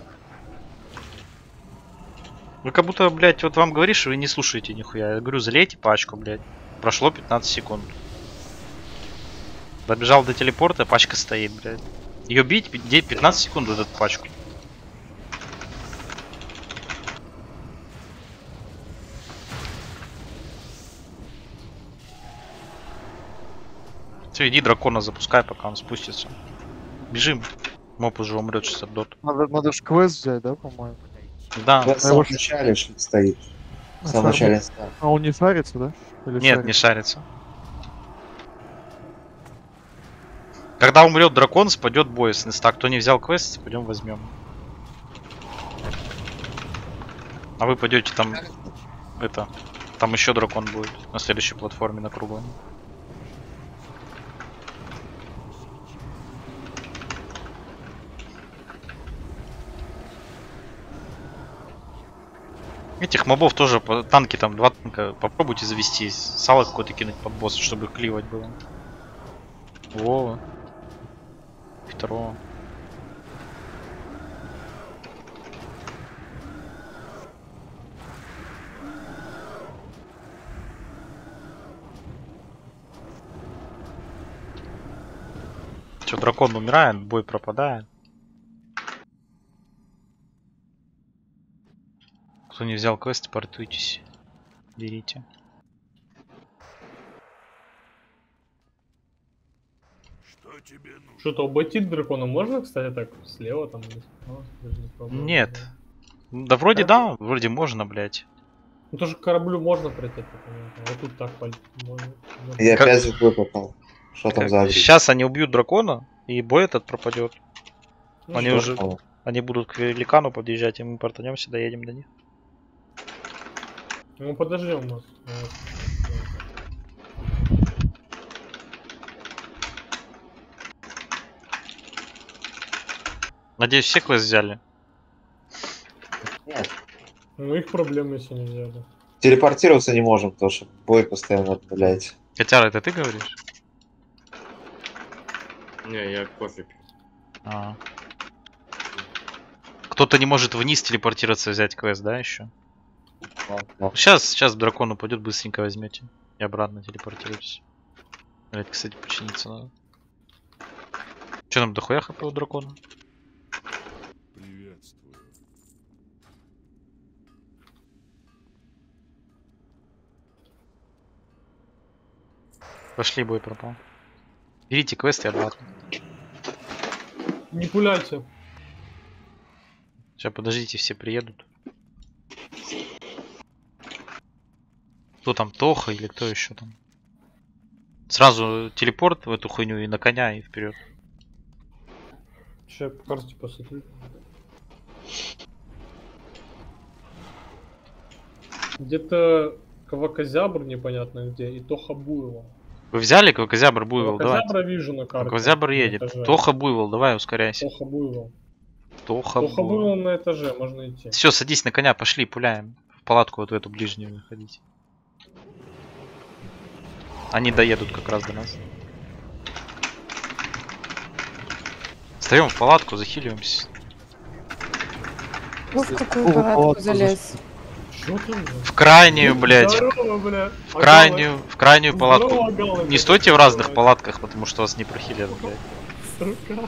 Вы как будто, блядь, вот вам говоришь, вы не слушаете нихуя. Я говорю, залейте пачку, блядь. Прошло пятнадцать секунд. Добежал до телепорта, пачка стоит, блядь. Ее бить пятнадцать секунд вот эту пачку. Все, иди дракона запускай, пока он спустится. Бежим. Моб уже умрет сейчас от дот. Надо, надо ж квест взять, да, по-моему? Да. В самом начале стоит. В самом начале. А он не шарится, да? Или Нет, шарится? не шарится. Когда умрет дракон, спадет бой с инста. Кто не взял квест, пойдем возьмем. А вы пойдете там. Это. Там еще дракон будет на следующей платформе на круглой. Этих мобов тоже по танки там два танка попробуйте завести, сало какое-то кинуть под босса, чтобы кливать было. Во. Второго. Че, дракон умирает, бой пропадает. Кто не взял квест, портуйтесь. Берите. Что-то обойти дракона можно, кстати, так слева там? Нет. Да вроде да, вроде можно, блять. Ну тоже к кораблю можно пройти, а вот тут так можно. Я опять в бой попал. Что там за? Сейчас они убьют дракона, и бой этот пропадет. Ну, они что? уже, они будут к великану подъезжать, и мы портанемся, доедем до них. Ну подождем нас. Надеюсь, все квест взяли. Нет. Ну их проблемы, если не взяли. Телепортироваться не можем, потому что бой постоянно обновляется. Котяра, это ты говоришь? Не, я кофе пью. А. Кто-то не может вниз телепортироваться, взять квест, да, еще? Сейчас, сейчас дракон упадет, быстренько возьмете. И обратно телепортируйтесь. Блять, кстати, починиться надо. Че нам дохуя хп у дракона? Приветствую. Пошли, бой пропал. Берите квест и обратно. Не пуляйте. Сейчас подождите, все приедут. Кто там, Тоха или кто еще там? Сразу телепорт в эту хуйню и на коня и вперед. Сейчас по карте посмотрю. Где-то Квакозябр непонятно где, и Тоха Буйвол. Вы взяли Квакозябр, Буйвол? Давай. Квакозябра вижу на карте. Квакозябр едет. Этаже. Тоха, Буйвол, давай ускоряйся. Тоха Буйвол. Тоха, Тоха Буйвол на этаже, можно идти. Все, садись на коня, пошли, пуляем. В палатку вот в эту ближнюю выходить. Они доедут как раз до нас. Встаем в палатку, захиливаемся. Ну, в какую палатку залез? В крайнюю, блядь. Здорово, бля. В крайнюю, в крайнюю палатку. Здорово, Агалы, Не стойте в разных палатках, потому что вас не прохилят, блядь. Сука.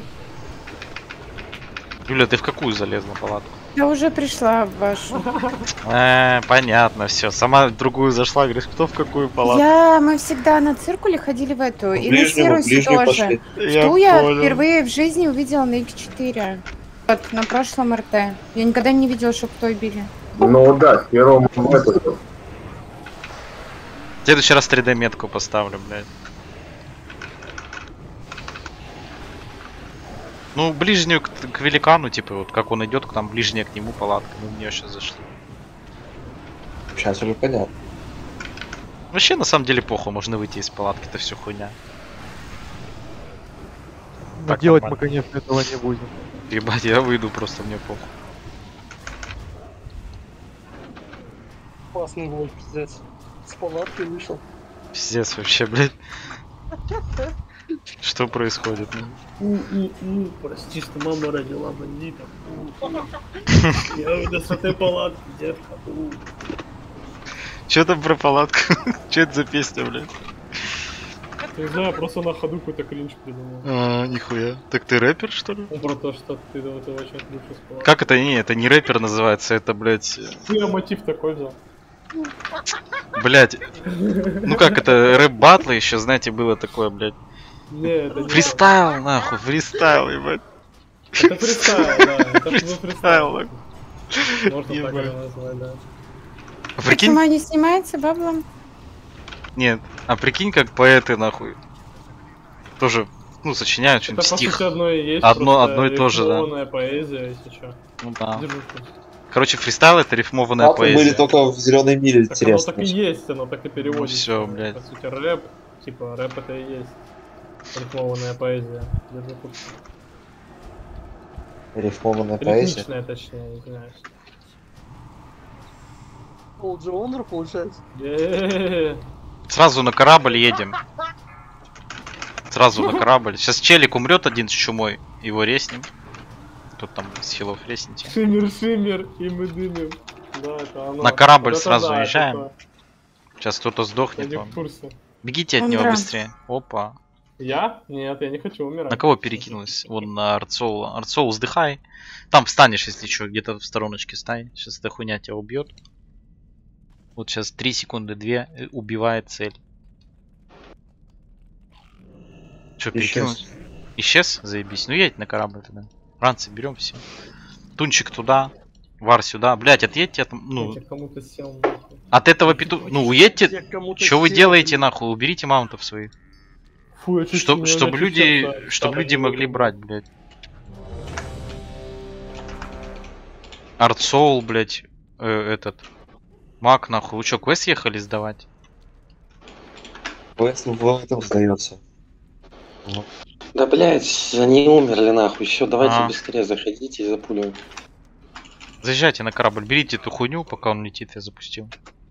Юля, ты в какую залезла палатку? Я уже пришла в вашу. Э, понятно, все. Сама в другую зашла, говоришь, кто в какую палатку? Я, мы всегда на циркуле ходили в эту, и на ближнюю, в Сирусе ближнюю тоже. пошли. Я Ту я понял. впервые в жизни увидела на икс четыре. Вот, на прошлом эр тэ. Я никогда не видела, чтобы той били. Ну да, с первым это. В следующий раз три дэ метку поставлю, блядь. Ну, ближнюю к, к великану, типа, вот как он идет, там ближняя к нему палатка. Мы в нее сейчас зашли. Сейчас уже понятно. Вообще, на самом деле, похуй, можно выйти из палатки, это все хуйня. Но Так, делать мы, нормально. конечно, этого не будем. Ебать, я выйду просто, мне похуй. Классный гол, пиздец. С палатки вышел. Пиздец вообще, блядь. Что происходит? Ну? У-у-у, прости, что мама родила бандитов. Я выйду с этой палатки, детка. Че там про палатку? Че это за песня, блядь? Не знаю, просто на ходу какой-то кринж придумал. А, нихуя. Так ты рэпер, что ли? Ну, про то, что ты это очень круто сказал. Как это? Не, это не рэпер называется, это, блядь... Ну, я мотив такой взял. Блядь. Ну как это, рэп-баттлы еще, знаете, было такое, блядь. Не, это не фристайл, нахуй, фристайл, ебать. Это фристайл, да. Это фристайл, нахуй. Можно так это назвать, да. А прикинь... Почему не снимается баблом? Нет, а прикинь, как поэты, нахуй. Тоже, ну, сочиняют Это, что-нибудь по стих. сути, одно и есть, Одно, просто одно и то же, да. рифмованная поэзия, если чё. Ну да. Держу в курсе. Короче, фристайл это рифмованная Батлы поэзия. были только в зеленой миле, Так оно интересно. так и есть, оно так и переводится. всё, блядь. По сути, рэп, типа, рэп это и есть рифмованная поэзия. Держу в курсе. Рифмованная поэзия. Ритмичная, точнее, извиняюсь. Пол Джонер, получается. Е-е-е. Сразу на корабль едем. Сразу на корабль. Сейчас челик умрет один с чумой, его резнем. Тут там с хилов резните. Шиммер, шиммер, и мы дымим. Да, это оно. На корабль Вот это сразу да, уезжаем. это- Сейчас кто-то сдохнет. Я не вон. в курсе. Бегите от него Андра. быстрее. Опа. Я? Нет, я не хочу умирать. На кого перекинулась? Вон на Арцоула. Арцоул, сдыхай. Там встанешь, если что, где-то в стороночке стай. Сейчас эта хуйня тебя убьет. Вот сейчас три секунды, две убивает цель. Че, перекинулась? Исчез? Заебись. Ну едь на корабль тогда. Ранцы берем все. Тунчик туда. Вар сюда. Блять, отъедьте от... Ну, Я кому-то сел. от этого пету... Ну, уедьте. Я кому-то Что вы сел, делаете, нахуй? Уберите маунтов своих. Фу, я чуть Чтоб, не чтобы люди, зачистился. чтобы Да, люди да, могли да. брать, блядь. Артсоул, блядь, э, этот. Мак, нахуй. Вы что, квест ехали сдавать? Квест в этом сдается. Да, блять, они умерли нахуй. Все, давайте А. быстрее заходите и запулим. Заезжайте на корабль, берите эту хуйню, пока он летит, я запустил.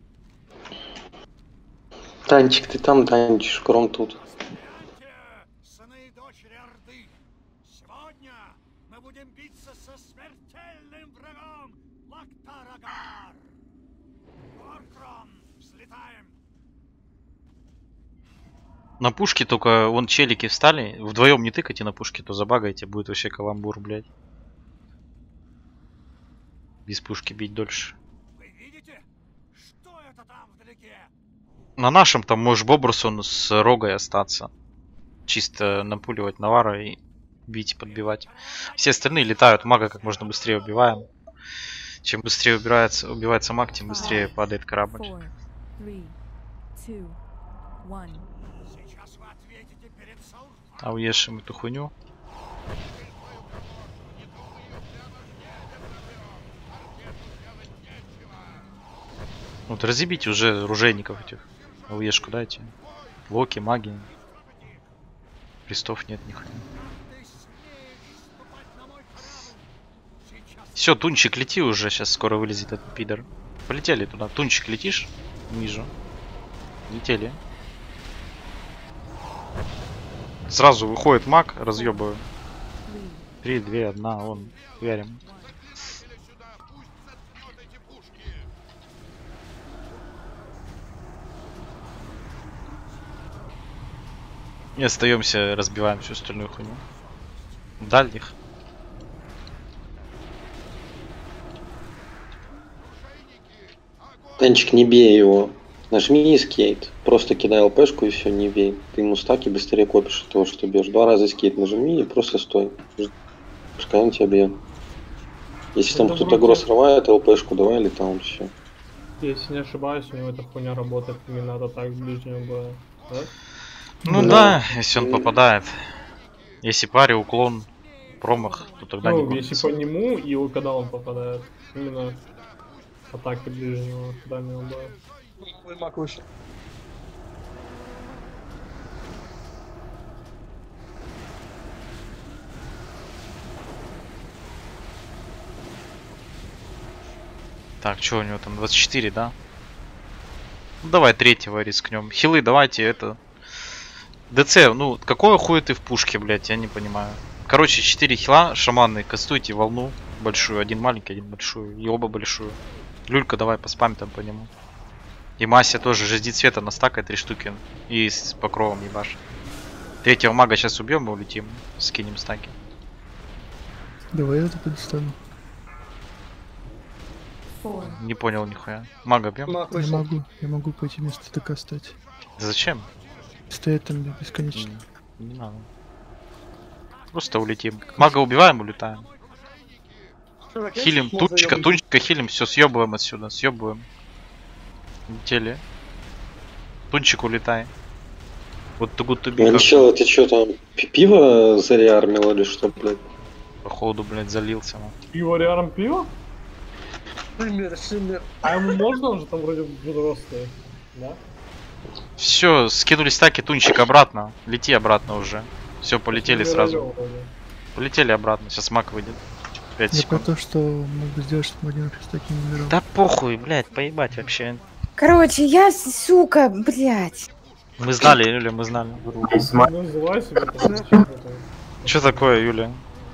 Танчик, ты там, Танчик, Кром тут. Сыны и дочери Орды, сегодня мы будем биться со смертельным врагом Лактарагар. Горкрон, взлетаем. На пушке только вон челики встали. Вдвоем не тыкайте на пушке, то забагаете, будет вообще каламбур, блядь. Без пушки бить дольше. Вы видите, что это там вдалеке? На нашем там можешь Бобрсон с рогой остаться. Чисто напуливать Навара и бить, подбивать. Все остальные летают, мага как можно быстрее убиваем. Чем быстрее убирается, убивается маг, тем быстрее падает корабль. Сейчас вы ответите перед Сауром. А уешим эту хуйню. Вот разъебите уже оружейников этих. Уешку дайте. Локи, маги. Крестов нет нихуя. Все, Тунчик, лети уже, сейчас скоро вылезет этот пидор. Полетели туда. Тунчик, летишь? Вижу. Летели. Сразу выходит маг, разъебываю. Три, две, одна, он. Верим. И остаемся, разбиваем всю остальную хуйню. Дальних. Танчик, не бей его. Нажми эскейт. Просто кидай ЛПшку и все, не бей. Ты ему стаки быстрее копишь от того, что бьешь. Два раза эскейт нажми и просто стой. Пускай он тебя бьет. Если там Это кто-то вроде- гро срывает, ЛПшку давай или там все. Если не ошибаюсь, у него эта хуйня работает именно от атак ближнего боя. Да? Ну да, Да. если он попадает. Если паре уклон, промах, то тогда не Ну, будет. если по нему и вот когда он попадает. Именно атаки ближнего дальнего боя. Ой, мак вышел. Так, что у него там, двадцать четыре, да? Ну, давай третьего рискнем. Хилы давайте, это... ДЦ, ну, какого хуя ты в пушке, блядь, я не понимаю. Короче, четыре хила, шаманы, кастуйте волну большую, один маленький, один большую, и оба большую. Люлька, давай поспам там по нему. И Мася тоже, жди цвета настакай три штуки. И с покровом ебашь. Третьего мага сейчас убьем и улетим. Скинем стаки. Давай я это предоставлю. Не понял нихуя. Мага бьем? Я могу, я могу пойти вместо ТК стать. Зачем? Стоять там бля, бесконечно. Не, не надо. Просто улетим. Мага убиваем, улетаем. Хилим, тунчика, тунчика хилим, все, съебываем отсюда, съебываем. Летели. Тунчик улетай. Вот too good to be. Начало, ты что там, пи- пиво зареармил или что, блядь? Походу, блядь, залился. Ну. Пиво реарм пиво? Шиммер, шиммер. А ему можно уже там вроде взрослые? Да? Все, скинули стаки, тунчик обратно. Лети обратно уже. Все, полетели сразу. Полетели обратно, сейчас маг выйдет. пять Я про секунд. то, что мог бы сделать, чтобы один с таким номером. Да похуй, блядь, поебать вообще. Короче, я, сука, блядь. Мы знали, Юля, мы знали. Называй себя там. Что такое, Юля?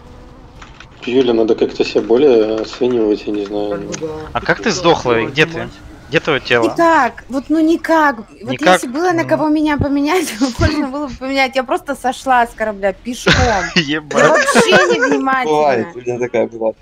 Юля, надо как-то себя более оценивать, я не знаю. А как ты сдохла? И где ты? Где твое тело? Никак, вот ну никак. Вот Никак? если было на кого меня поменять, можно было бы поменять. Я просто сошла с корабля пешком. Я вообще невнимательно. Бывает, у меня такая была.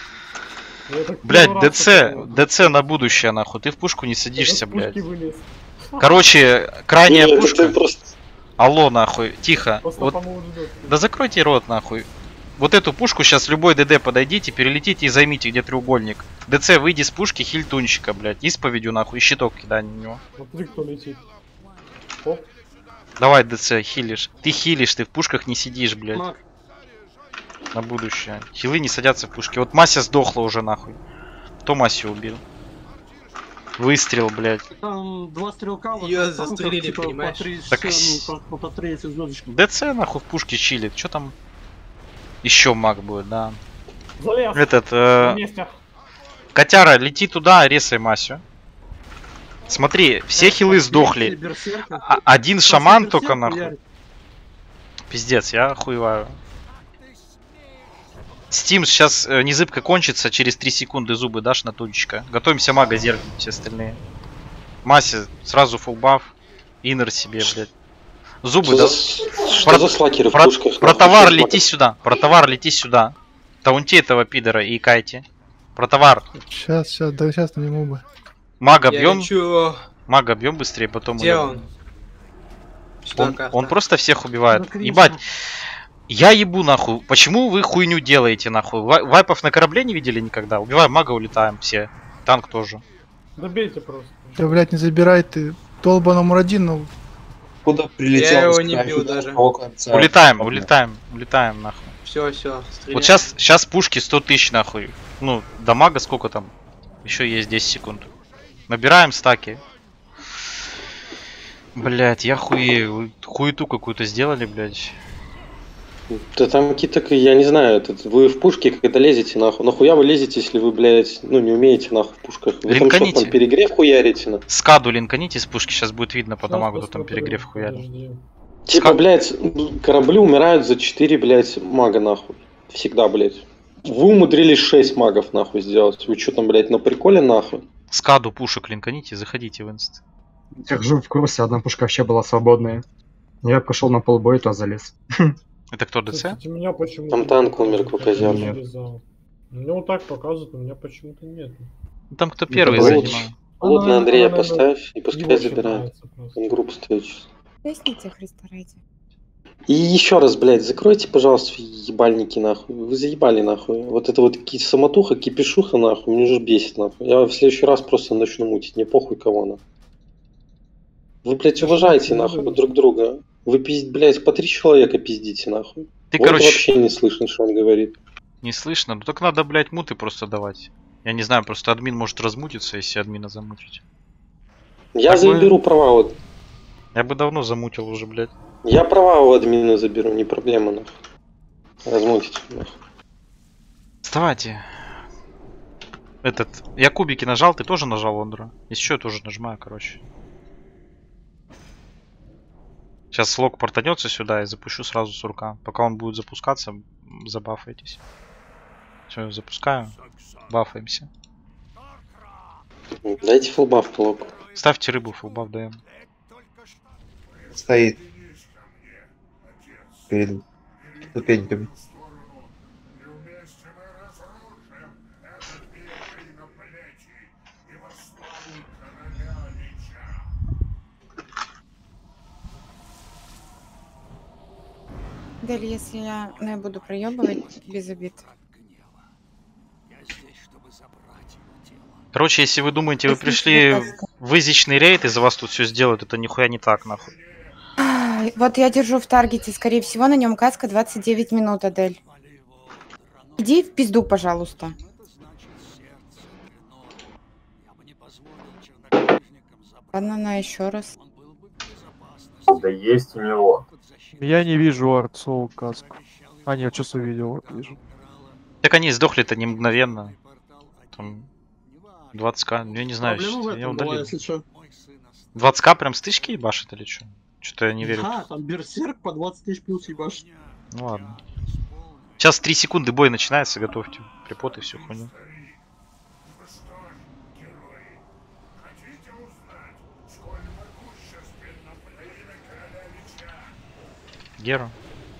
Блять, ДЦ, ДЦ на будущее, нахуй. Ты в пушку не садишься, блядь. Короче, крайняя Юля, это пушка. ты просто- Алло, нахуй, тихо. Вот... Да закройте рот, нахуй. Вот эту пушку сейчас любой ДД подойдите, перелетите и займите, где треугольник. ДЦ, выйди с пушки, хиль тунчика, блядь. Исповедью, нахуй, и щиток кидай на него. Смотри, кто летит. Оп. Давай, ДЦ, хилишь. Ты хилишь, ты в пушках не сидишь, блядь. На будущее. Хилы не садятся в пушки. Вот Мася сдохла уже, нахуй. Кто Масю убил? Выстрел, блядь. Там два стрелка. вот Её в танках, застрелили, типа, понимаешь? По три, Так ш- ну, по, по три этих звездочки. ДЦ, нахуй, в пушке чилит. Что там? Еще маг будет, да. Залез. Этот, На э... месте. Котяра, лети туда, резай Масю. Смотри, все хилы сдохли. А- один шаман только, нахуй. Пиздец, я охуеваю. Стим сейчас э, незыбка кончится, через три секунды зубы дашь на тунчика. Готовимся мага зеркать, все остальные. Мася, сразу фулл баф. Иннер себе, блядь. Зубы, Что да? за- что за слакеры в про, пушках, про нахуй, товар что лети сюда. Про товар лети сюда. Таунти этого пидора и кайте. Про товар. Сейчас, сейчас, да сейчас на нему бы. Мага Я бьем. лечу. Мага бьем быстрее, потом Где уебем. он? Что Он, карта? он просто всех убивает. Ну, конечно. Ебать. Я ебу нахуй. Почему вы хуйню делаете нахуй? Вай- Вайпов на корабле не видели никогда? Убиваем мага, улетаем все. Танк тоже. Добейте просто. Да, блядь, не забирай ты. Долбаный Мурадин, ну. Куда Я его не бил даже. Улетаем, улетаем, улетаем нахуй. Все, все, стреляем. Вот сейчас, сейчас пушки сто тысяч нахуй. Ну, до мага сколько там? Еще есть десять секунд. Набираем стаки. Блять, я хуею. Вы хуету какую-то сделали, блять. Да там какие-то, я не знаю, это, вы в пушке когда лезете, нахуй. Нахуя вы лезете, если вы, блядь, ну не умеете нахуй в пушках? Вы там что, Линканите. там перегрев хуярите, на? Скаду линканите с пушки, сейчас будет видно по дамагу, кто там перегрев хуярит. Типа, блядь, корабли умирают за четыре, блядь, мага, нахуй. Всегда, блядь. Вы умудрились шесть магов, нахуй, сделать. Вы что там, блядь, на приколе, нахуй? Скаду пушек линканите, заходите в инст. Держу в курсе, одна пушка вообще была свободная. Я пошел на полбой, то залез. Это кто, ДЦ? Кстати, меня почему-то... Там танк умер, Кукозян. Нет. Мне вот так показывают, у меня почему-то нет. Там кто первый Вот. занимал? Вот на Андрея Она, поставь и пускай его забирает. Он группу стоит сейчас. Лестница Христа ради. И еще раз, блядь, закройте, пожалуйста, ебальники, нахуй. Вы заебали, нахуй. Вот это вот ки- самотуха, кипишуха, нахуй, мне уже бесит, нахуй. Я в следующий раз просто начну мутить, мне похуй кого, нахуй. Вы, блядь, уважайте, нахуй, друг друга. Вы, пиздите, блядь, по три человека пиздите, нахуй. Ты, Вот короче- вообще не слышно, что он говорит. Не слышно? Ну так надо, блять, муты просто давать. Я не знаю, просто админ может размутиться, если админа замутить. Я Так мы- заберу права, вот. Я бы давно замутил уже, блядь. Я права у админа заберу, не проблема, нахуй. Размутите, нахуй. Вставайте. Этот, я кубики нажал, ты тоже нажал, Ондра? Если что, я тоже нажимаю, короче. Сейчас лог портанется сюда и запущу сразу сурка. Пока он будет запускаться, забафайтесь. Все, я запускаю. Бафаемся. Дайте фулбаф по локу. Ставьте рыбу, фулбаф даем. Стоит. перед ступеньками. Дель, если я не буду проебывать, без обид. Короче, если вы думаете, вы пришли в изичный рейд, и за вас тут все сделают, это нихуя не так, нахуй. Ай, вот я держу в таргете, скорее всего, на нем каска двадцать девять минут, Адель. Иди в пизду, пожалуйста. Банана еще раз. Да есть у него. Я не вижу Артсоу каску. А, нет, сейчас увидел, вот вижу. Так они сдохли-то не мгновенно. Там двадцать ка, я не знаю, Проблема в я этом была, удалил. если что. двадцать ка прям стычки ебашит или что? Что-то я не верю. Да, там берсерк по двадцать тысяч плюс ебашит. Ну ладно. Сейчас три секунды бой начинается, готовьте припоты, всю хуйню. Гера.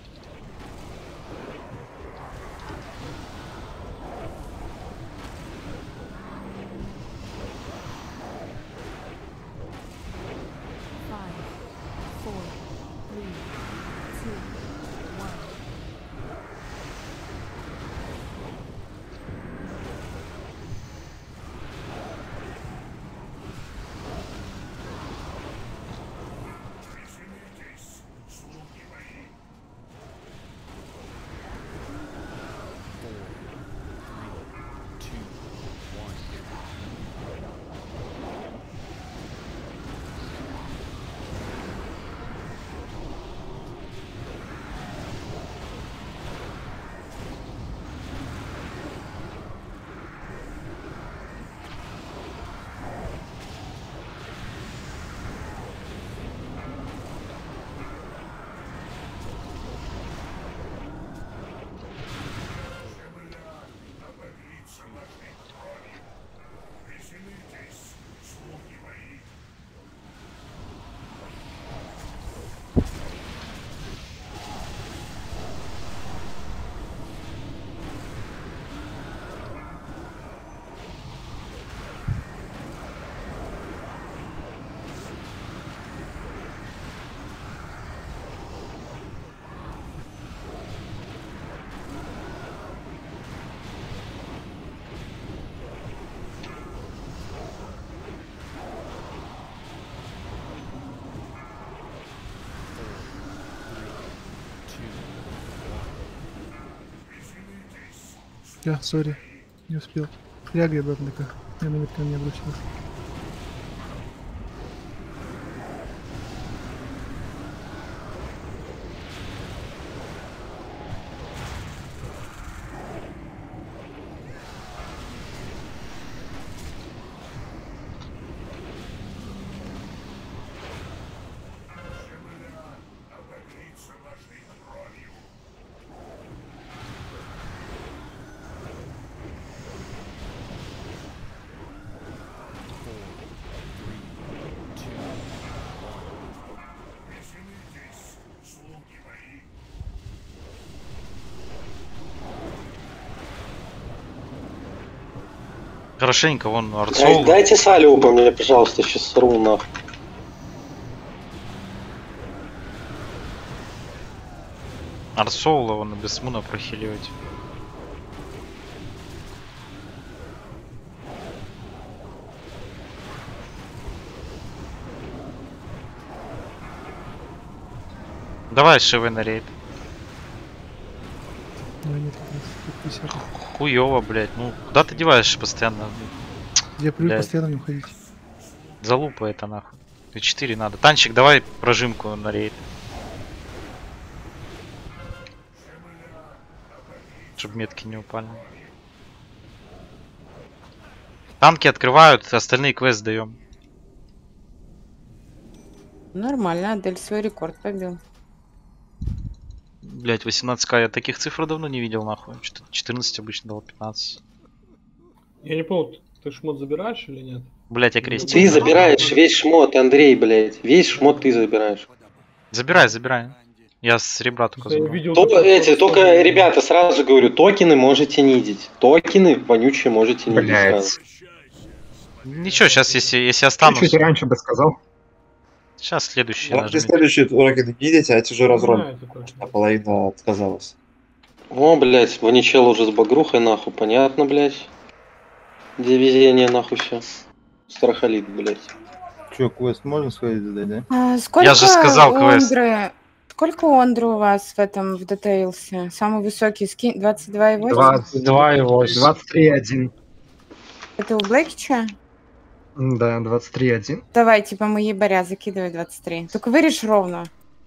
Я, сори, не успел. Я гребал ДК. Я на метро не обращался. Хорошенько, вон Артсоул. Дайте салю по мне, пожалуйста, сейчас сру нахуй. Артсоула вон без муна прохиливать. Давай Шивы на рейд. Ну, нет, пятьдесят. Хуёво, блять. Ну, куда ты деваешь постоянно? Я привык постоянно в нем ходить. Залупа это нахуй. Ты четыре надо. Танчик, давай прожимку на рейд. Чтоб метки не упали. Танки открывают, остальные квест даем. Нормально, Адель свой рекорд побил. Блять, восемнадцать ка, я таких цифр давно не видел, нахуй. Что-то четырнадцать обычно дал, пятнадцать. Я не понял, ты шмот забираешь или нет? Блять, я крестил. Ты забираешь весь шмот, Андрей, блядь. Весь шмот ты забираешь. Забирай, забирай. Я с ребра только Я забрал. видел То- такое, эти, что- только, ребята, сразу говорю, токены можете нидить. Токены вонючие можете нидить Блять. сразу. Ничего, сейчас если, если останусь... Чуть-чуть раньше бы сказал. Сейчас следующий Можете нажмите. следующие уроки видите, а эти уже разрон. Знаете, точно. А половина отказалась. О, блядь, Ваничел уже с багрухой, нахуй, понятно, блядь. Где везение, нахуй, все. Страхолит, блядь. Че, квест можно сходить задать, да? А, сколько же сказал, у квест. Ондры- Сколько у Ондры у вас в этом, в детейлсе? Самый высокий скин двадцать два и восемь? двадцать два и восемь. двадцать три и один. Это у Блэкича? Да, двадцать три и один. Давай, типа, мы ебаря, закидывай двадцать три. Только вырежь ровно.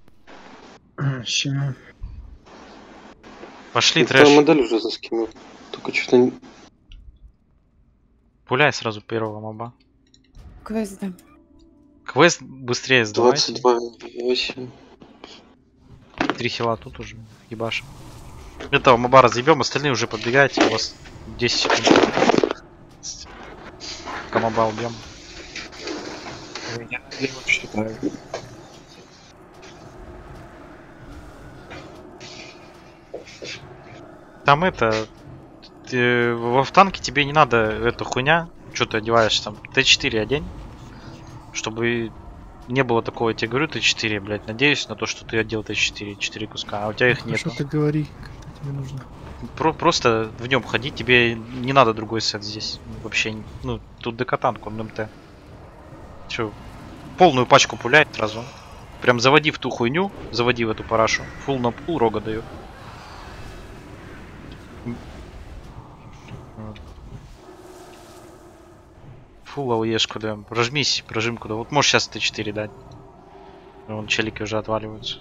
Ща. Пошли, Вторая трэш. модель уже заскинул. Только что-то... Пуляй сразу первого моба. Квест, да. Квест быстрее сдавайте. двадцать два и восемь. Три хила тут уже. Ебашим. Этого моба разъебем, остальные уже подбегайте. У вас десять секунд. Пока моба убьем. Я левых считаю. Там это... ты- во в танке тебе не надо эту хуйня. Что ты одеваешь там? Т четыре одень. Чтобы не было такого, я тебе говорю, Т четыре, блядь. Надеюсь на то, что ты одел Т четыре, четыре куска, а у тебя их нет. Что ты говори, как тебе нужно. Про просто в нем ходи, тебе не надо другой сет здесь. Вообще, не- ну, тут ДК-танк, он МТ. Че, полную пачку пуляет сразу. Прям заводи в ту хуйню, заводи в эту парашу. Фул на пул рога даю. Фул ауешку даем. Прожмись, прожимку да. Вот можешь сейчас Т четыре дать. Вон челики уже отваливаются.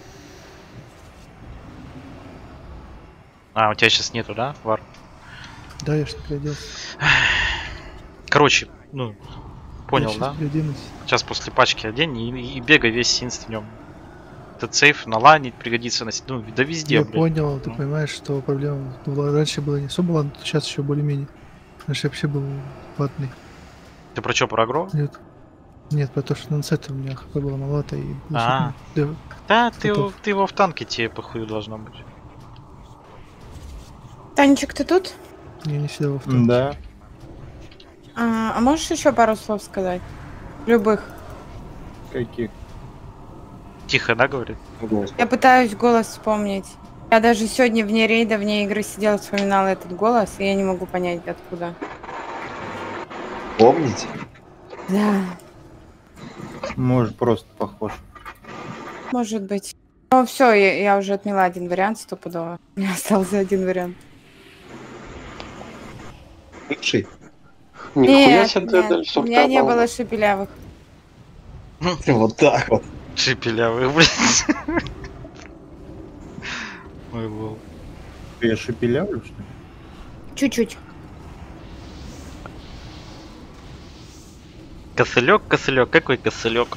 А, у тебя сейчас нету, да, вар? Да, я что переоделся. Короче, ну, понял, Я да? щас переоденусь. Сейчас после пачки одень и, и бегай весь синст в нем. Этот сейф на лане пригодится, на, с- ну, да везде, Я блядь. понял, ты понимаешь, что проблема была раньше было не особо, ладно, сейчас еще более-менее. Раньше вообще был ватный. Ты про что, про агро? Нет. Нет, про то, что на сете у меня хп было маловато и... А. Да, Да, ты, его- готов. ты его в танке, тебе похую должно быть. Танечек, ты тут? Я не сидел в том. Да. А, а можешь еще пару слов сказать? Любых. Каких? Тихо, да, говорит? Я пытаюсь голос вспомнить. Я даже сегодня вне рейда, вне игры сидела, вспоминала этот голос, и я не могу понять, откуда. Помните? Да, Может, просто похож. может быть. Ну все, я, я уже отмела один вариант стопудово. У меня остался один вариант. Бывший. Нихуя Нет, себе, нет, да, у меня не было шепелявых. Вот так вот. Шепелявый, блядь. Ой, лол. Я шепелявлю, что ли? Чуть-чуть. Косылек, косылек, какой косылек?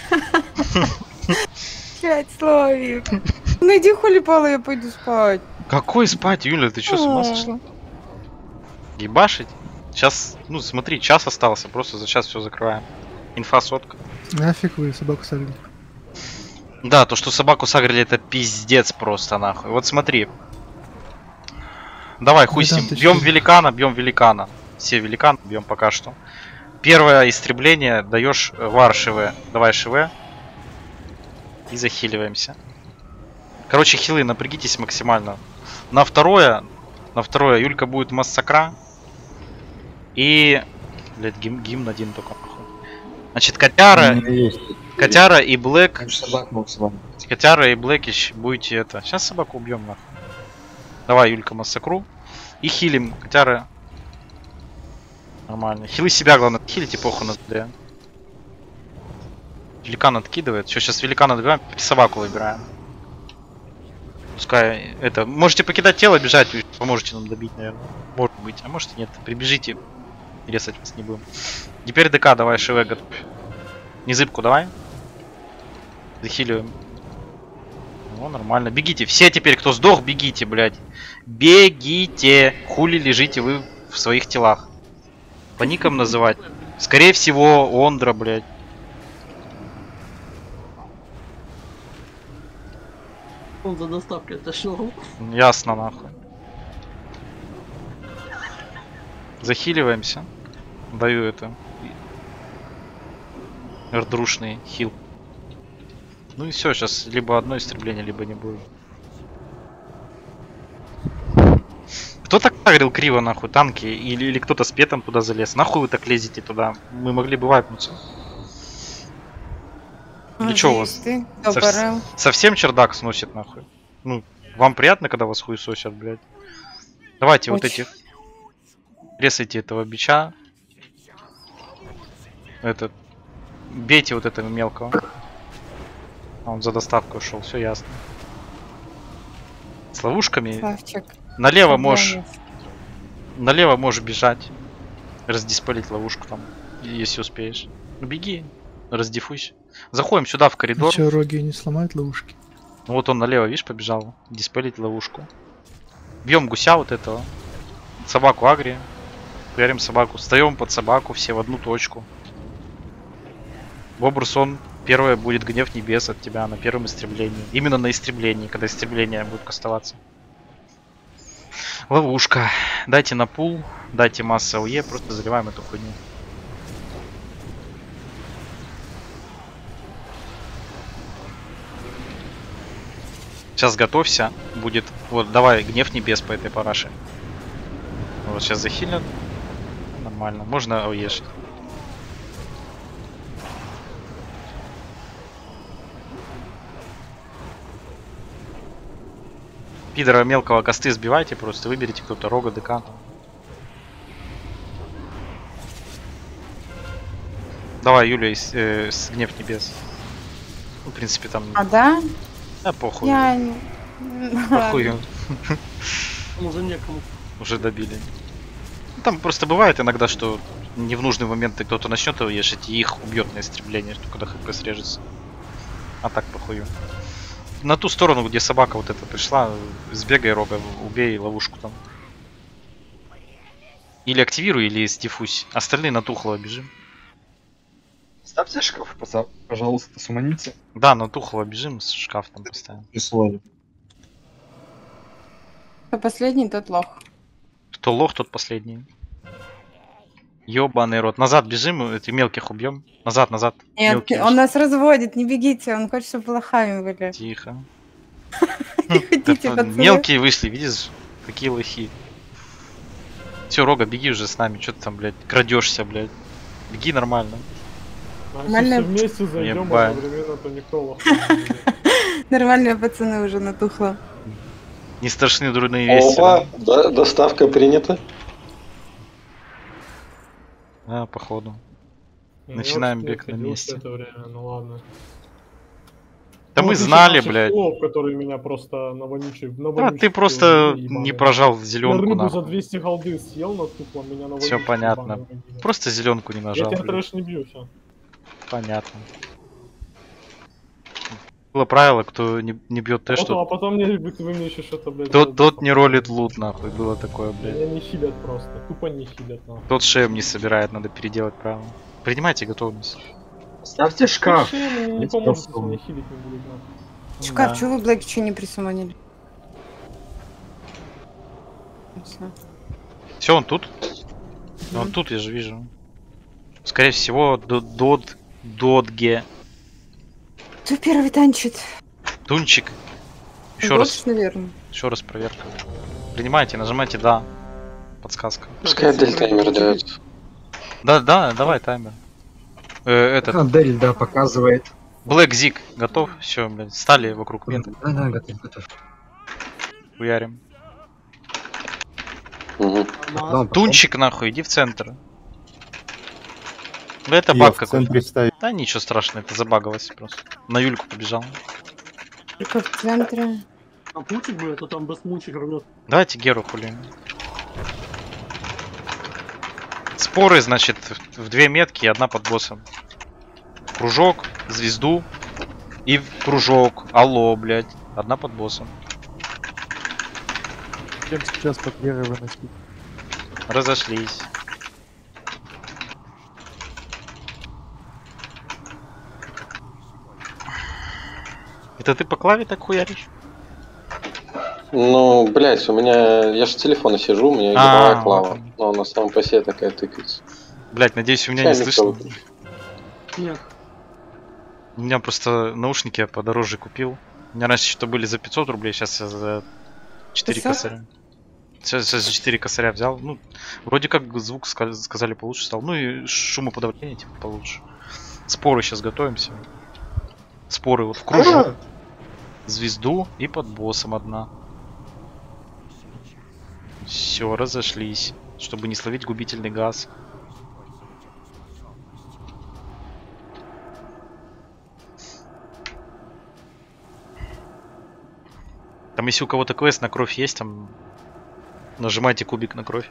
Пять Славик. Ну иди хули пола, я пойду спать. Какой спать, Юля, ты что, с ума сошла? Ебашить? Сейчас, ну смотри, час остался, просто за час все закрываем. Инфа сотка. Нафиг вы собаку согрели. Да, то, что собаку сагрили, это пиздец просто, нахуй. Вот смотри. Давай, хуй Ну с да, ним. ты Бьем что? великана, бьем великана. Все великан бьем пока что. Первое истребление даешь вар ШВ. Давай ШВ. И захиливаемся. Короче, хилы, напрягитесь максимально. На второе, на второе Юлька будет массакра. И... Блять, гим, гимн один только. нахуй. Значит, Котяра, У меня есть. Котяра и Блэк. Конечно, собак максимально. Котяра и Блэкич будете это. Сейчас собаку убьем нахуй. Давай, Юлька, массакру. И хилим. Котяра. Нормально. Хилы себя, главное, хилите похуй на ДД. Великан откидывает. Все, сейчас великана добиваем, собаку выбираем. Пускай это. Можете покидать тело, бежать, вы поможете нам добить, наверное. Может быть, а может и нет. Прибежите. Резать вас не будем. Теперь ДК, давай, ШВ готовь. Незыбку давай. Захиливаем. О, нормально. Бегите. Все теперь, кто сдох, бегите, блядь. Бегите. Хули лежите вы в своих телах. По никам называть. Скорее всего, Ондра, блядь. Он за доставкой отошел. Ясно, нахуй. Захиливаемся. Даю это. Рдрушный хил. Ну и все, сейчас либо одно истребление, либо не будет. Кто так говорил криво, нахуй, танки? Или, или кто-то с петом туда залез? Нахуй вы так лезете туда? Мы могли бы вайпнуться. Или чё у вас? Ты, Сов- совсем чердак сносит, нахуй? Ну, вам приятно, когда вас хуесосят, блядь? Давайте вот Очень. этих. Ресайте этого бича. Этот. Бейте вот этого мелкого. А он за доставкой ушел, все ясно. С ловушками. Славчик. Налево можешь. Проблемы. Налево можешь бежать. Раздиспалить ловушку там. Если успеешь. Ну беги. Раздифуйся. Заходим сюда в коридор. Че, роги не сломают ловушки? Ну вот он налево, видишь, побежал. Диспалить ловушку. Бьем гуся вот этого. Собаку агри. Ярим собаку. Встаем под собаку все в одну точку. Бобрусон. Первое будет гнев небес от тебя на первом истреблении. Именно на истреблении, когда истребление будет кастоваться. Ловушка. Дайте на пул. Дайте масса ОЕ. Просто заливаем эту хуйню. Сейчас готовься. Будет... Вот, давай, гнев небес по этой параше. Вот, сейчас захилят. Нормально. Можно ОЕшить. Пидора мелкого косты сбивайте, просто выберите кто-то, рога, ДК. Давай, Юля, с, э, с гнев небес. Ну, в принципе, там... А, да? Да, похуй. Я... не- Похуй. Уже некому. Уже добили. Ну, там просто бывает иногда, что не в нужный момент кто-то начнет его ешить, и их убьет на истребление, когда хп срежется. А так похую. На ту сторону, где собака вот эта пришла, сбегай, рога, убей ловушку там. Или активируй, или стифусь. Остальные на тухлого бежим. Ставьте шкаф, пожа- пожалуйста, суманите. Да, на тухлого бежим, с шкаф там поставим. Кто последний, тот лох. Кто лох, тот последний. Ёбаный рот. Назад бежим, эти мелких убьем. Назад, назад. Нет, Мелкие он нас разводит, не бегите, он хочет, чтобы лохами были. Тихо. Не хотите, Да, пацаны? мелкие вышли, видишь? Какие лохи. Все, Рога, беги уже с нами. Что ты там, блядь, крадешься, блядь. Беги нормально. А если Нормально. все вместе зайдем Ебать. одновременно, то никто лох. Нормальные пацаны уже натухло. Не страшны дурные вести. Опа, да, доставка принята. А, походу. Я Начинаем вообще не бег на ходил месте. все это время, ну ладно. Да Ну, мы в отличие знали, от наших блядь. фулов, которые меня просто на вонючий... На Да, вонючий ты просто фул ебали. не прожал Я зеленку, рыбу за нахуй. двести голды съел на тухло, меня на Все вонючий понятно. ебаный выбили. Просто зеленку не Я нажал. тебя блядь. трэш не бью, все. Понятно. Было правило, кто не, не бьет тэш, А потом, а тот, потом мне, вы, вы мне еще что-то, блядь... тот, тот не ролит лут, нахуй. Было такое, блядь. Меня не хилят просто, тупо не хилят, нахуй. Тот шеем не собирает, надо переделать правила. Принимайте готовность. Ставьте шкаф. Вообще мне не Ведь поможет, просто- если меня хилить не будут, нахуй. Шкаф, Да. чего вы Блэки что не присуманили? Всё. Все, он тут? Он тут, я же вижу. Скорее всего, до- дод, додге. Кто первый танчит? Тунчик. Еще Додж, раз, наверное. еще раз проверка. Принимайте, нажимайте да. Подсказка. Пускай Дель таймер дает. Да, да, давай таймер. Э, этот. А, Дель, да, показывает. Black Zig готов? Все, блядь, стали вокруг метки. Да, да, готов, готов. Хуярим. Угу. Ладно, Тунчик, нахуй, иди в центр. Да это Я баг в какой-то. центре стою. Да ничего страшного, это забагалось просто. На Юльку побежал. Только в центре. А путик бы это там без мучек рвет. Давайте Геру хулим. Споры, значит, в- в две метки и одна под боссом. Кружок, звезду и кружок. Алло, блядь. Одна под боссом. Всем сейчас по первой выносить. Разошлись. Это ты по клаве так хуяришь? Ну, блять, у меня... Я же с телефона сижу, у меня А, игровая клава. ладно. Но она сама по себе такая тыкается. Блять, надеюсь, у меня не Чайник слышно. выключи. Нет. У меня просто наушники я подороже купил. У меня раньше что были за пятьсот рублей, сейчас я за четыре пятьсот? косаря. Сейчас, сейчас за четыре косаря взял. Ну, вроде как звук ска- сказали получше стал. Ну и шумоподавление типа получше. Споры сейчас готовимся. Споры вот в кружок. Звезду и под боссом одна. Все, разошлись. Чтобы не словить губительный газ. Там если у кого-то квест на кровь есть, там нажимайте кубик на кровь.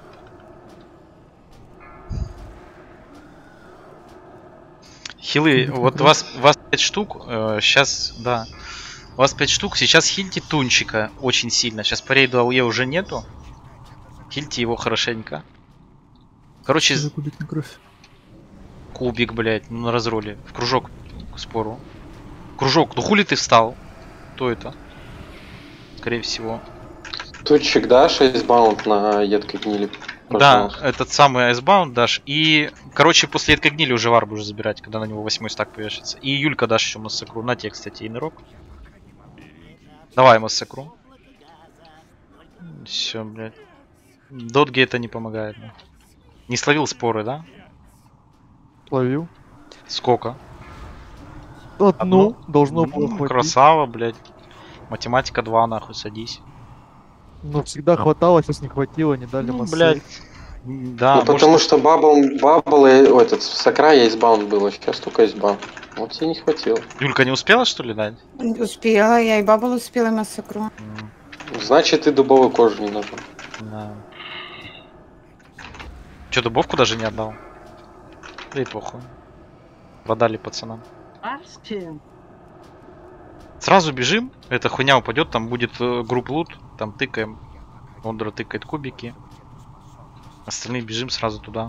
Хилы, вот у вас, у вас пять штук, э, сейчас, да. У вас пять штук, сейчас хильте Тунчика очень сильно. Сейчас по рейду АУЕ уже нету. Хильте его хорошенько. Короче, За кубик на кровь. кубик, блядь, ну на разроле. В кружок к спору. Кружок, ну хули ты встал? Кто это? Скорее всего. Тутчик дашь айсбаунд на едкой гнили? Пожалуйста. Да, этот самый Icebound дашь. И, короче, после едкой гнили уже вар будешь забирать, когда на него восьмой стак повешается. И Юлька дашь еще массакру. На тебе, кстати, инерок. Давай массакру. Все, блядь. Дотги это не помогает. Да. Не словил споры, да? Словил. Сколько? Одну должно было Ну, хватить. красава, блядь. Математика два, нахуй, садись. Но всегда хватало, сейчас не хватило, не дали Ну, массы. блядь. Да, Ну, может... потому что бабл, бабл, и- о, этот, сакра айсбаунд было, сейчас только айсбаунд. Вот тебе не хватило. Юлька не успела, что ли, дать? Успела, я и бабл успела, и массакру. Значит, ты дубовую кожу не нажал. Да. Че, дубовку даже не отдал? Да и похуй. Продали пацанам. Арскин. Сразу бежим, эта хуйня упадет, там будет э, групп лут, там тыкаем. Ондра тыкает кубики. Остальные бежим сразу туда.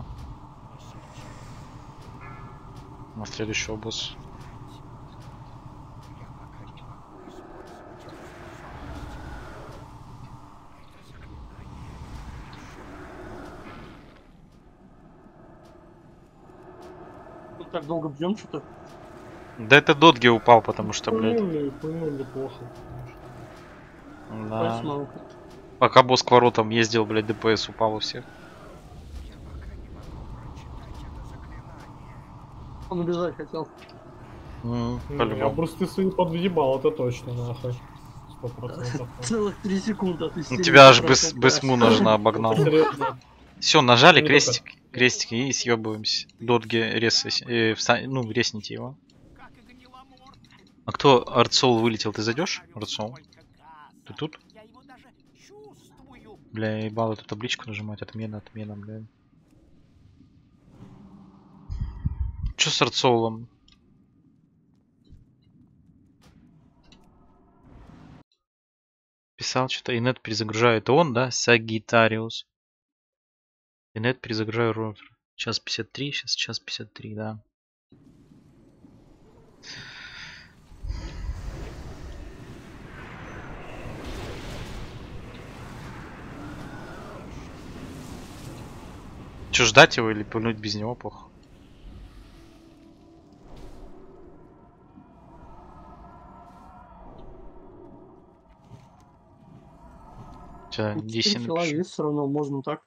На следующего босса. Мы так долго бьем что-то. Да это Дотги упал, потому что, блядь. Пульнули, пульнули плохо. Да. Точно. Пока босс к воротам ездил, блядь, ДПС упал у всех. Он убежать хотел. М, Ну, я по-любому. просто свои подъебал, это точно, нахуй. Сто процентов. Целых три секунды. Ты У тебя аж без, без му нужно обогнал. Серьезно. Все, нажали Не крестик, крестики и съебываемся. Дотги рез, э, встань- ну, ресните его. А кто Артсол вылетел? Ты зайдешь? Артсол? Ты тут? Бля, я ебал эту табличку нажимать. Отмена, отмена, бля. Чё с Артсолом? Писал что-то. Инет перезагружаю. Это он, да? Сагитариус. Инет перезагружаю роутер. Час пятьдесят три, сейчас час пятьдесят три, да. Че, ждать его или пульнуть без него, похуй? Че, десять напишу. Человек все равно можно так.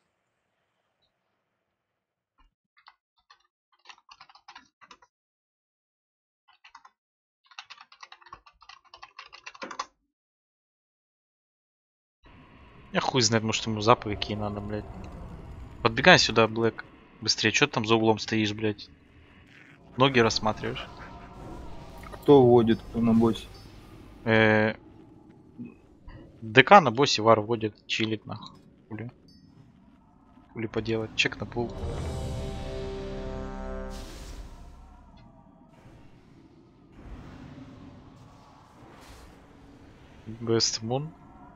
Я хуй знает, может ему запы какие надо, блядь. Подбегай сюда, Блэк. Быстрее, что ты там за углом стоишь, блядь? Ноги рассматриваешь? Кто вводит на боссе? Э, ДК на боссе вар вводит, чилит нахуй. Хули. Хули поделать. Чек на пул. Best Moon.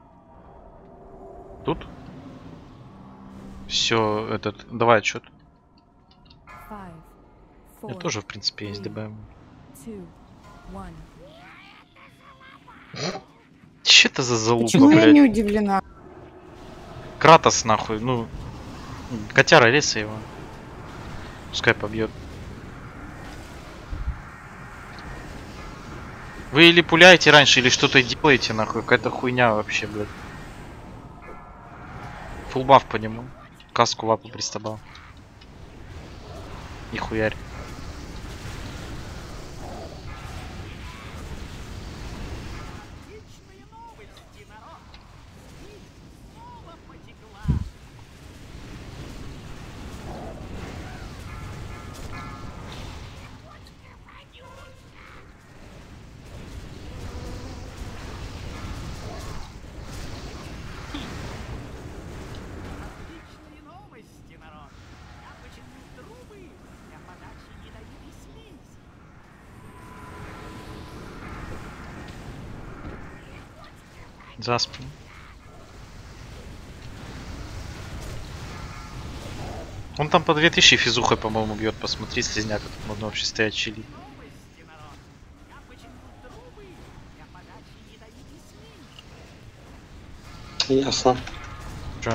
Тут? Все, этот. Давай отчет. Я тоже, в принципе, есть ДБМ. Че это за залупа, Почему я блядь? не удивлена? Кратос нахуй, ну. Котяра, леса его. Пускай побьет. Вы или пуляете раньше, или что-то делаете, нахуй. Какая-то хуйня вообще, блядь. Фулбаф по нему. Каску вапу пристабал. И хуярь. За спину. Он там по две тысячи физухой, по-моему, бьет. Посмотри, слизняк, как можно вообще стоять чили. Ясно. Че?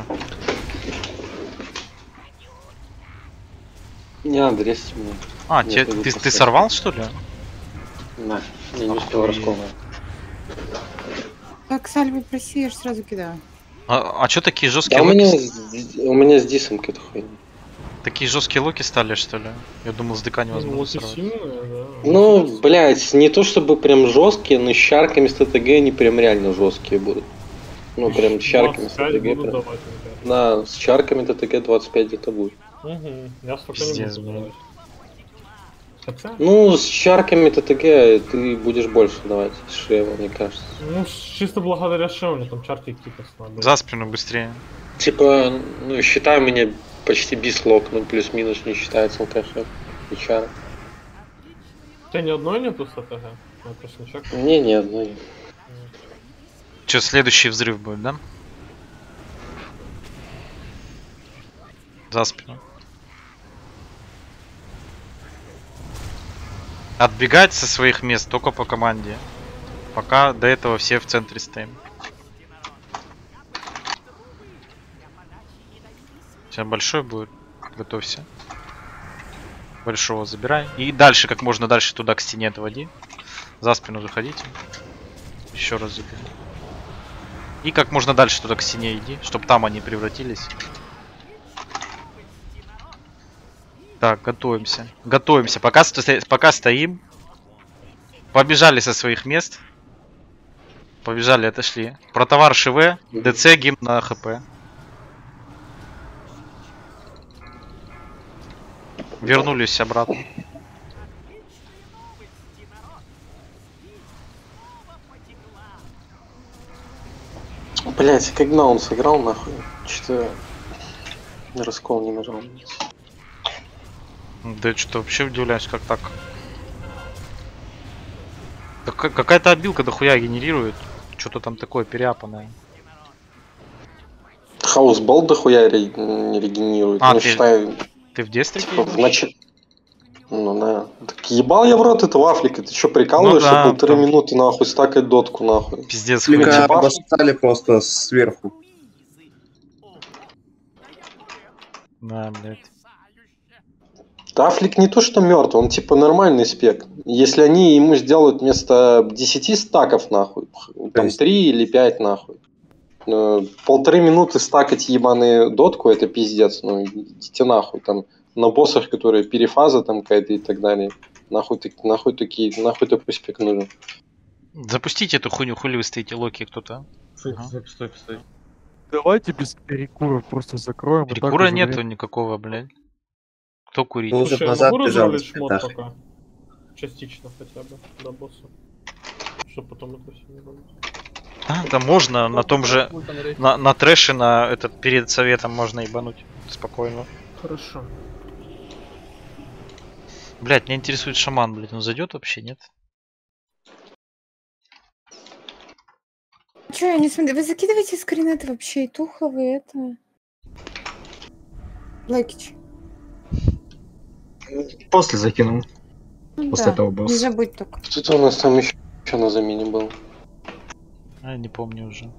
Не надо резать меня. А, те, ты, ты сорвал, что ли? Да, я не успел расковывать. Как Сальвы проси, я ж сразу кидаю. А, а чё такие жесткие Да, у, локи? меня, с- у меня с дисом какая-то хуйня. Такие жесткие локи стали, что ли? Я думал, с ДК невозможно сорвать. Ну, блядь, не то чтобы прям жесткие, но с чарками с ТТГ они прям реально жесткие будут. Ну, прям с чарками с ТТГ. Прям. Да, с чарками ТТГ двадцать пять где-то будет. Угу, я столько Пиздец, не буду давать. Хотя? Ну, с чарками ТТГ ты будешь больше давать с Шева, мне кажется. Ну, чисто благодаря Шеву, там чарки какие-то слабые. За спину быстрее. Типа, ну, считай, у меня почти бислок, ну, плюс-минус не считается алкаша и чара. У тебя ни одной нету с АТГ? Я просто не чекаю. Не, ни одной. Че, следующий взрыв будет, да? За спину. Отбегать со своих мест только по команде. Пока до этого все в центре стоим. Сейчас большой будет. Готовься. Большого забирай. И дальше, как можно дальше туда к стене отводи. За спину заходите. Еще раз забери. И как можно дальше туда к стене иди, чтобы там они превратились. Так, готовимся. Готовимся. Пока, сто... Пока стоим. Побежали со своих мест. Побежали, отошли. Про товар ШВ, ДЦ, гимн на ХП. Вернулись обратно. Блять, когда он сыграл нахуй? Что-то на раскол не нажал. Да что вообще удивляюсь, как так. Так какая-то обилка дохуя генерирует. Что-то там такое переапанное. Хаусбол дохуя ре... не регенерирует. А, ну, ты, считай, ты в детстве? типа, в нач... Ну да. Так ебал я в рот этого Афлика. Ты что, прикалываешься? Ну, да, полторы там... минуты нахуй стакать дотку нахуй. Пиздец, Афлика обоссали просто сверху. Да, блядь. Афлик не то что мертв, он типа нормальный спек. Если они ему сделают вместо десяти стаков нахуй, там три или пять нахуй. Полторы минуты стакать ебаные дотку, это пиздец. Ну идите нахуй там. На боссах, которые перефаза там какая-то и так далее. Нахуй, нахуй такие, нахуй такой спек нужен. Запустите эту хуйню, хули вы стоите, Локи кто-то. Стой, ага. стой, стой. Давайте без перекуров просто закроем. Перекура нету никакого, блядь. Кто курить? Слушай, я могу разрулить шмот пока? Частично хотя бы, до босса. Чтоб потом это все не было. А, да можно, на том же, на, на трэше, на этот, перед советом можно ебануть. Спокойно. Хорошо. Блять, меня интересует шаман, блять, он зайдет вообще, нет? Че, я не смотрю, вы закидываете скринеты вообще и тухлого, и это... Лайкич. После закинул. Ну, После да, этого босса. не забудь только. Что-то у нас там еще, еще на замене был. А, я не помню уже.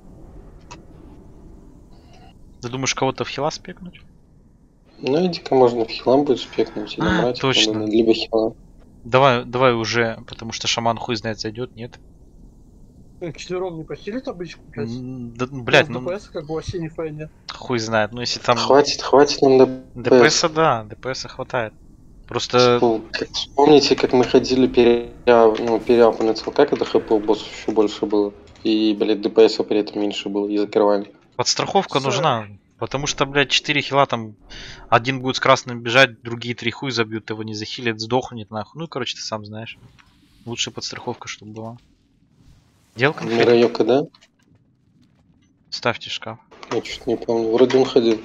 Ты думаешь, кого-то в хила спекнуть? Ну иди-ка можно в хилам будет спекнуть. Или А, брать, точно. надо, либо хилам. Давай, давай уже, потому что шаман хуй знает зайдет, нет? Четвером не посилит обычно, блядь? М, Да, ну, блядь, ну ДПС как бы вообще ни фая нет. хуй знает. Ну если там Хватит, хватит нам ДПС. ДПС, да, ДПС хватает. Просто Ну, как- Вспомните, как мы ходили пере... ну, переапаны ЦЛК, когда хп у боссов еще больше было. И, блядь, ДПС при этом меньше было, и закрывали. подстраховка Всё. нужна. Потому что, блядь, четыре хила там. Один будет с красным бежать, другие три хуй забьют, его не захилят, сдохнет нахуй. Ну, короче, ты сам знаешь. Лучше подстраховка, чтобы была. Дел конфликт. Мирайока, да? Ставьте шкаф. Я что-то не помню. Вроде он ходил.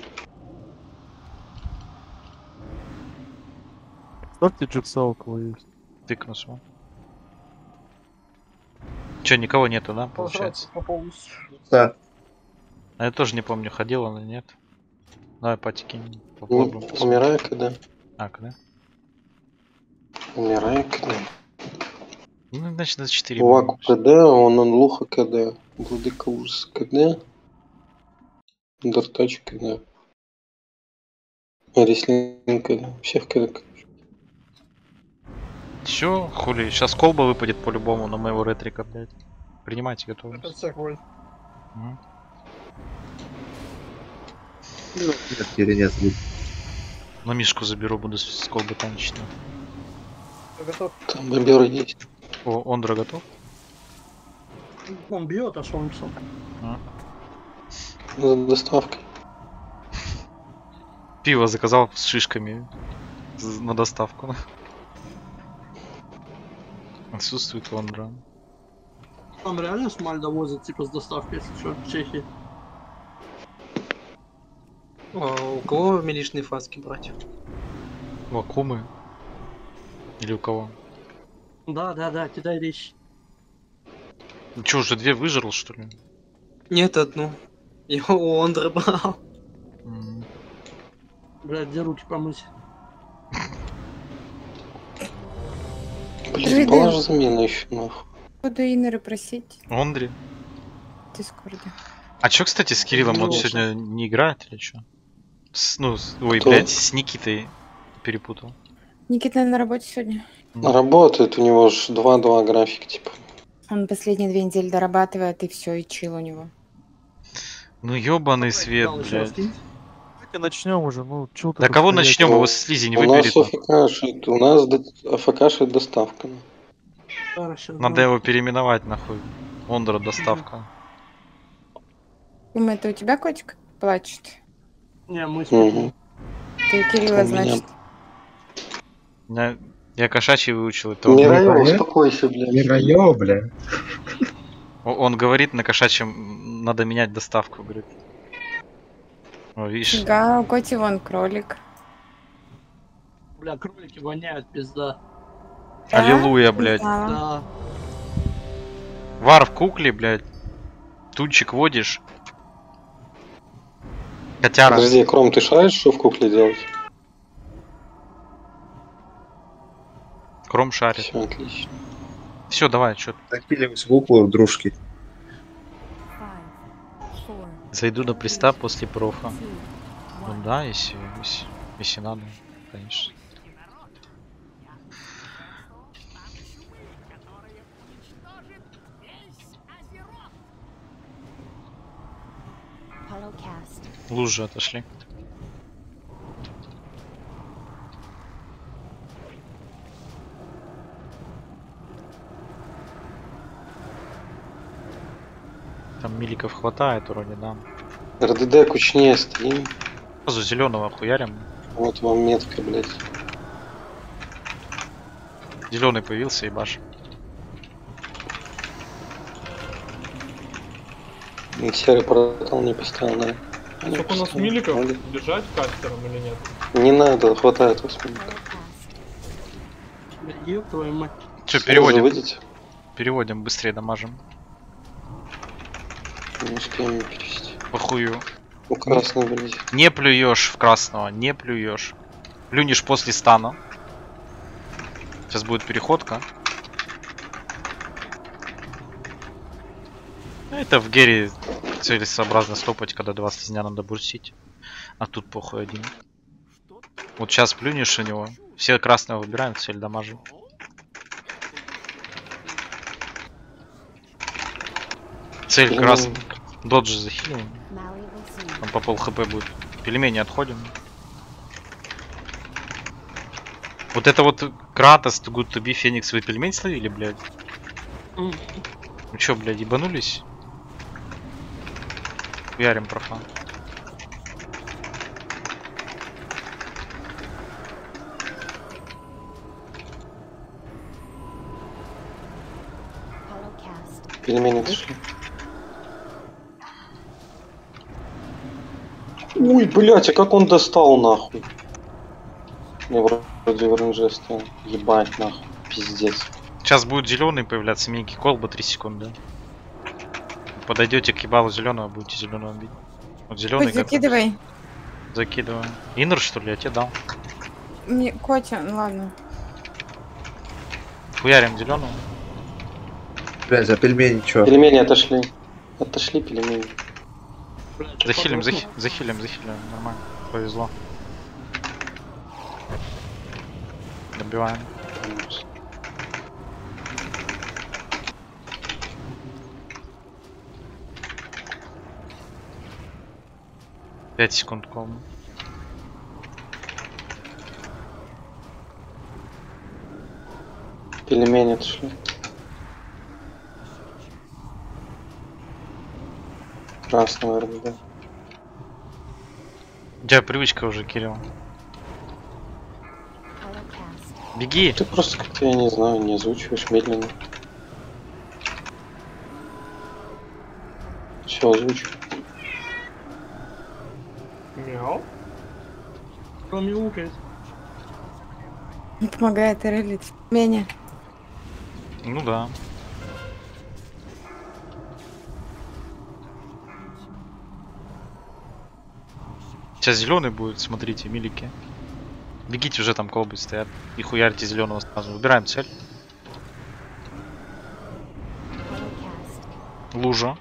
Ставьте джипса у кого есть. Тыкну свой. Че, никого нету, да, получается? Да. А я тоже не помню, ходил он или нет. Давай патики попробуем. Ну, Мирайока, да. А, когда? Мирайока, да. Ну, значит, на четыре. Ваку КД, он Луха КД. Владыка ужас КД. Дартач КД. Арислин КД. Всех КД. Все, хули, сейчас колба выпадет по-любому на моего ретрика, блядь. Принимайте готовность. Мгм. Нет, или нет. На мишку заберу, буду с с колбы танчить. Готов. Там бомберы есть. О, Ондра готов? Он бьет, а что он писал? А. За доставкой. Пиво заказал с шишками з- на доставку. Отсутствует Ондра. Там реально смаль довозят, типа, с доставкой, если что, в Чехии. А у кого милишные фаски брать? Вакуумы? Или у кого? Да, да, да, кидай речь. Ну чё, уже две выжрал, что ли? Нет, одну. Я у Ондры брал. М. Блядь, где руки помыть? Блин, Жиды. была же замена еще, нахуй. Буду Иннера просить. Ондри? В Дискорде. А чё, кстати, с Кириллом он Ну, сегодня не играет или чё? С, ну, с- ой, Кто? блядь, с Никитой перепутал. Никита на работе сегодня. Работает, у него же два-два график, типа. Он последние две недели дорабатывает, и все, и чил у него. Ну ёбаный свет, Дал еще раз блядь. кинь. Давайте начнем уже, ну чё ты Да тут кого стоять? начнем, Ну, его слизи не у нас выберет. нахуй. АФКшит, у нас д- АФКшит доставка. Хорошо, Надо да. его переименовать нахуй. Ондра доставка. Кум, это у тебя котик плачет? Не, мы с Угу. Ты у Кирилла, У меня. значит. Я, я кошачий выучил. Это он, Мираё, Мираё? успокойся, блядь. Мираё, бля. о- он говорит на кошачьем, надо менять доставку, говорит. О, видишь? Да, у коти вон кролик. Бля, кролики воняют, пизда. Аллилуйя, блядь. Да. Да. Вар в кукле, блядь. Тунчик водишь. Котяра. Подожди, Кром, ты шаришь, что в кукле делать? Кром шарит. Все, отлично. Все, давай, чё. Накиливать в куклу дружки. Зайду на пристав после профа. Ну да, если, если, если надо, конечно. Лужи отошли. Там миликов хватает вроде, да. РДД кучнее стоим. Сразу зеленого хуярим. Вот вам метка, блядь. Зеленый появился, ебаш. Серый портал не поставил, да. Не Сколько у нас поставил. миликов? Надо. Держать кастером или нет? Не надо, хватает вас миликов. Бля, ёб твою мать. Че, Сразу переводим? выйдете? Переводим, быстрее дамажим. Не успеем перевести. Похую. У красного вылезет. Не плюешь в красного, не плюешь. Плюнешь после стана. Сейчас будет переходка. это в Гере целесообразно стопать, когда два слизня надо бурсить. А тут похуй один. Вот сейчас плюнешь у него. Все красного выбираем, цель дамажи. Цель красный. Доджи захилим. Там по пол хп будет. Пельмени отходим. Вот это вот Кратос, Too Good To Be, Феникс, вы пельмень словили, блядь? Ну чё, блядь, ебанулись? Ярим профан. Пельмени дошли. Ой, блять, а как он достал нахуй? Я вроде в оранже стоял. Ебать нахуй, пиздец. Сейчас будет зеленый появляться, мини колба три секунды. Подойдете к ебалу зеленого, будете зеленого бить. Вот зеленый. Хоть закидывай. Закидываю. Иннер что ли, я тебе дал. Мне Котя, ну ладно. Хуярим зеленого. Блядь, за пельмени чё? Пельмени отошли. Отошли пельмени. Захилим, захи... захилим, захилим. Нормально. Повезло. Добиваем. Пять секунд колбы. Пельмени отошли. Красного РД. У тебя привычка уже, Кирилл. Беги! Ты просто как-то, я не знаю, не озвучиваешь медленно. Все, озвучу. Мяу. Он мяукает. Помогает релить. Меня. Ну да. Сейчас зеленый будет, смотрите, милики. Бегите, уже там колбы стоят. И хуярьте зеленого сразу. Выбираем цель. Лужа.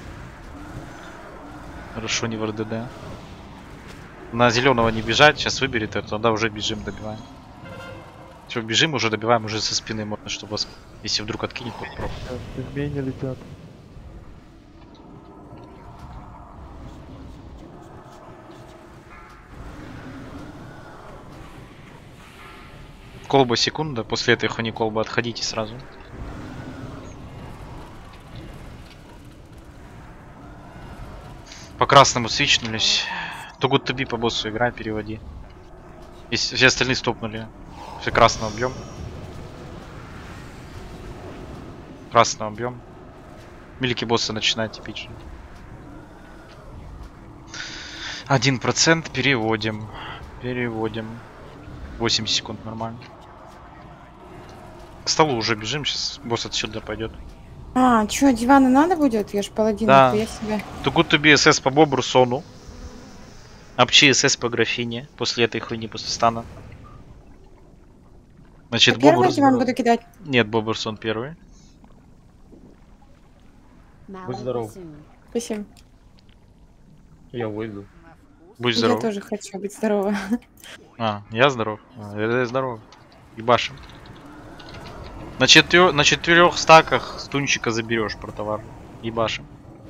Хорошо, не в РДД. На зеленого не бежать, сейчас выберет, тогда уже бежим, добиваем. Все, бежим, уже добиваем, уже со спины можно, чтобы вас, если вдруг откинет, то про. Пельмени летят. Колба секунда, после этой хуйни колба отходите сразу. По красному свичнулись. Too Good To Be по боссу играй, переводи. Если все остальные стопнули. Все красного бьем. Красного бьем. Милики босса начинайте пить. Один процент переводим. Переводим. восемь секунд нормально. К столу уже бежим, сейчас босс отсюда пойдет. А, чё, дивана надо будет? Я ж паладин, Да. я себе. Too Good To Be СС по Бобру Сону. Обчи СС по графине. После этой хуйни, после стана. Значит, Первый Бобр... диван буду кидать. Нет, Боберсон первый. Будь здоров. Спасибо. Я выйду. Будь Я здоров. тоже хочу быть здорова. А, я здоров. А, я здоров. Ебашим. На, четыр... на четырех стаках стунчика заберешь про товар. Ебашим.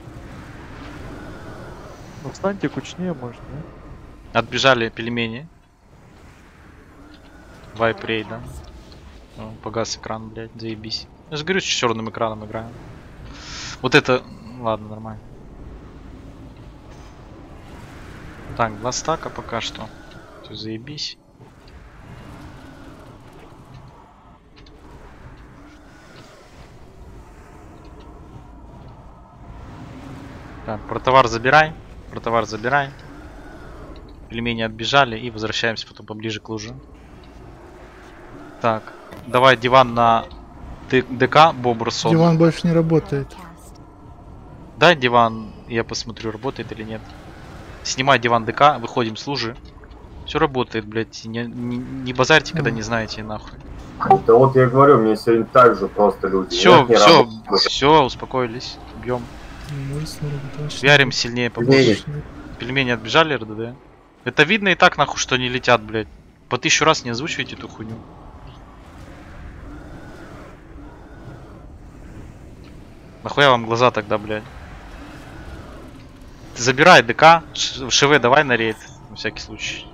Ну встаньте кучнее, может, да? Отбежали пельмени. Вайп рейда. О, погас экран, блядь, заебись. Я же говорю, с черным экраном играем. Вот это... Ладно, нормально. Так, два стака пока что. Все, заебись. Так, про товар забирай. Про товар забирай. Пельмени отбежали и возвращаемся потом поближе к луже. Так, давай диван на ДК Бобрсон. Диван больше не работает. Дай диван, я посмотрю, работает или нет. Снимай диван ДК, выходим с лужи. Все работает, блядь. Не, не, не базарьте, когда не знаете, нахуй. Да вот я говорю, мне сегодня так же просто люди. Все, Нет, не все, работают. все, успокоились. Бьем. Ну, может, снова будет. Ярим сильнее Пельмени. побольше. Пельмени отбежали, РДД. Это видно и так, нахуй, что они летят, блядь. По тысячу раз не озвучивайте эту хуйню. Нахуя вам глаза тогда, блядь? Ты забирай ДК, Ш- ШВ давай на рейд, на всякий случай.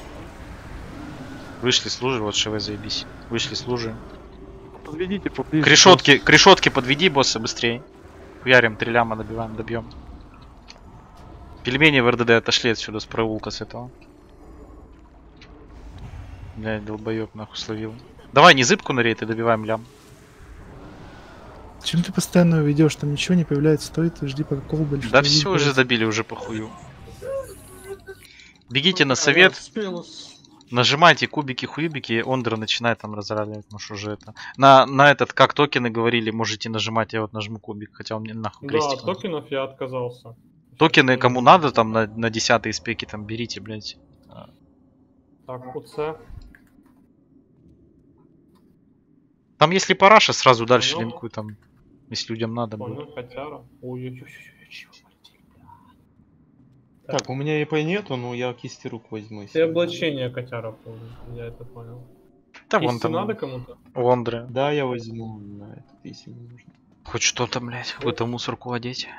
Вышли с лужи, вот ШВ заебись. Вышли с лужи. Подведите поближе. К решетке, к решетке подведи босса быстрее. Хуярим, три ляма добиваем, добьем. Пельмени в РДД отошли отсюда с проулка с этого. Блядь, долбоёб нахуй словил. Давай не зыбку на рейд и добиваем лям. Чем ты постоянно ведешь? Там ничего не появляется, стой, ты жди пока колба. или Да что-нибудь все уже появится. добили, уже похую. Бегите на совет, Успелось. нажимайте кубики-хуюбики, Ондра начинает там разраливать, может уже это. На, на этот, как токены говорили, можете нажимать, я вот нажму кубик, хотя он мне нахуй Да, крестик. от токенов я отказался. Токены кому надо, там на, на десятые спеки там берите, блядь. Так, УЦ. Там если параша, сразу дальше Понял. линкуй там, если людям надо будет. Понял, котяра. Ой-ой-ой. Так, у меня ИП нету, но я кисти рук возьму. Все облачения котяра помню, я это понял. Да вон Кисти там надо кому-то? у Ондры. Да, я возьму на этот, если не нужно. Хоть что-то, блядь, какую-то мусорку одеть.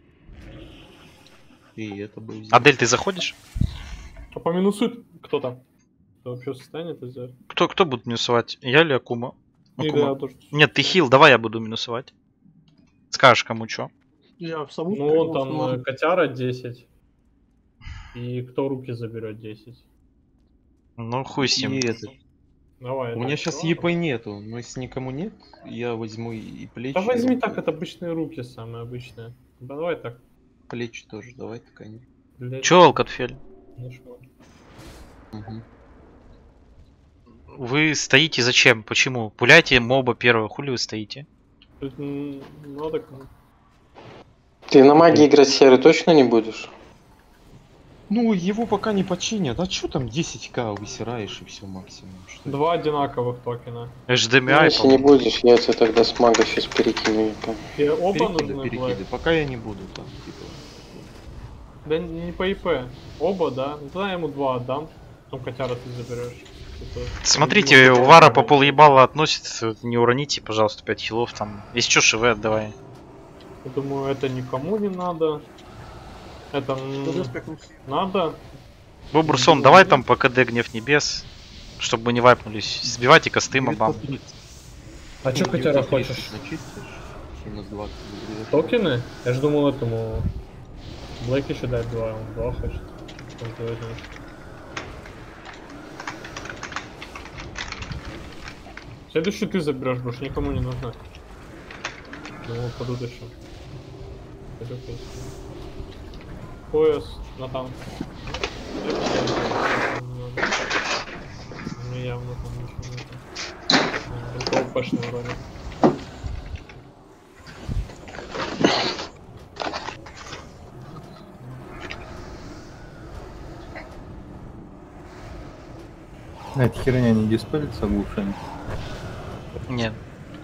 И это бы взять. Адель, ты заходишь? А поминусует кто-то? Кто вообще в состоянии это сделать? Кто, кто будет минусовать? Я или Акума? Или Акума. я тоже. Нет, ты хил, давай я буду минусовать. Скажешь кому чё. Я в саму Ну вон там э, котяра десять. И кто руки заберет десять. Ну хуй с ним. И этот. Давай. У это меня сейчас открою. ЕП нету, но если никому нет, я возьму и плечи. Да возьми и так, руки. это обычные руки самые обычные. Да давай так. Плечи тоже, давай так они. Блядь. Чё, Алкатфель? Ну что? Угу. Вы стоите зачем? Почему? Пуляйте моба первого, хули вы стоите? Тут, м, надо кому- Ты на магии играть серый точно не будешь? Ну, его пока не починят. А чё там десять ка высираешь и все максимум? Что это? Два одинаковых токена. эйч ди эм Ну, ай, если не будешь, я тебе тогда с мага сейчас перекину. И оба Перекиды, нужны перекиды. Black? Пока я не буду там, типа. Да не по ИП. Оба, да? Ну тогда я ему два отдам. Потом котяра ты заберешь. Это- Смотрите, у Вара по пол ебала относится, не уроните, пожалуйста, пять хилов там. Если чё, ШВ отдавай. Я думаю, это никому не надо. Это м, Тогда спекнусь. надо. Бобурсон, давай там по КД Гнев Небес, чтобы мы не вайпнулись. Сбивайте косты мобам. А чё котяра хочешь? Начистишь? Минус двадцать. Токены? Я же думал этому... Блэк еще дать два, он два хочет. Он ты возьмешь. Следующий ты заберешь, больше никому не нужно. Думал, падут еще. Это окей. Пояс на танк. Мне явно там ничего нет. Только ОПшный вроде. А эта херня не диспелится оглушение? Нет.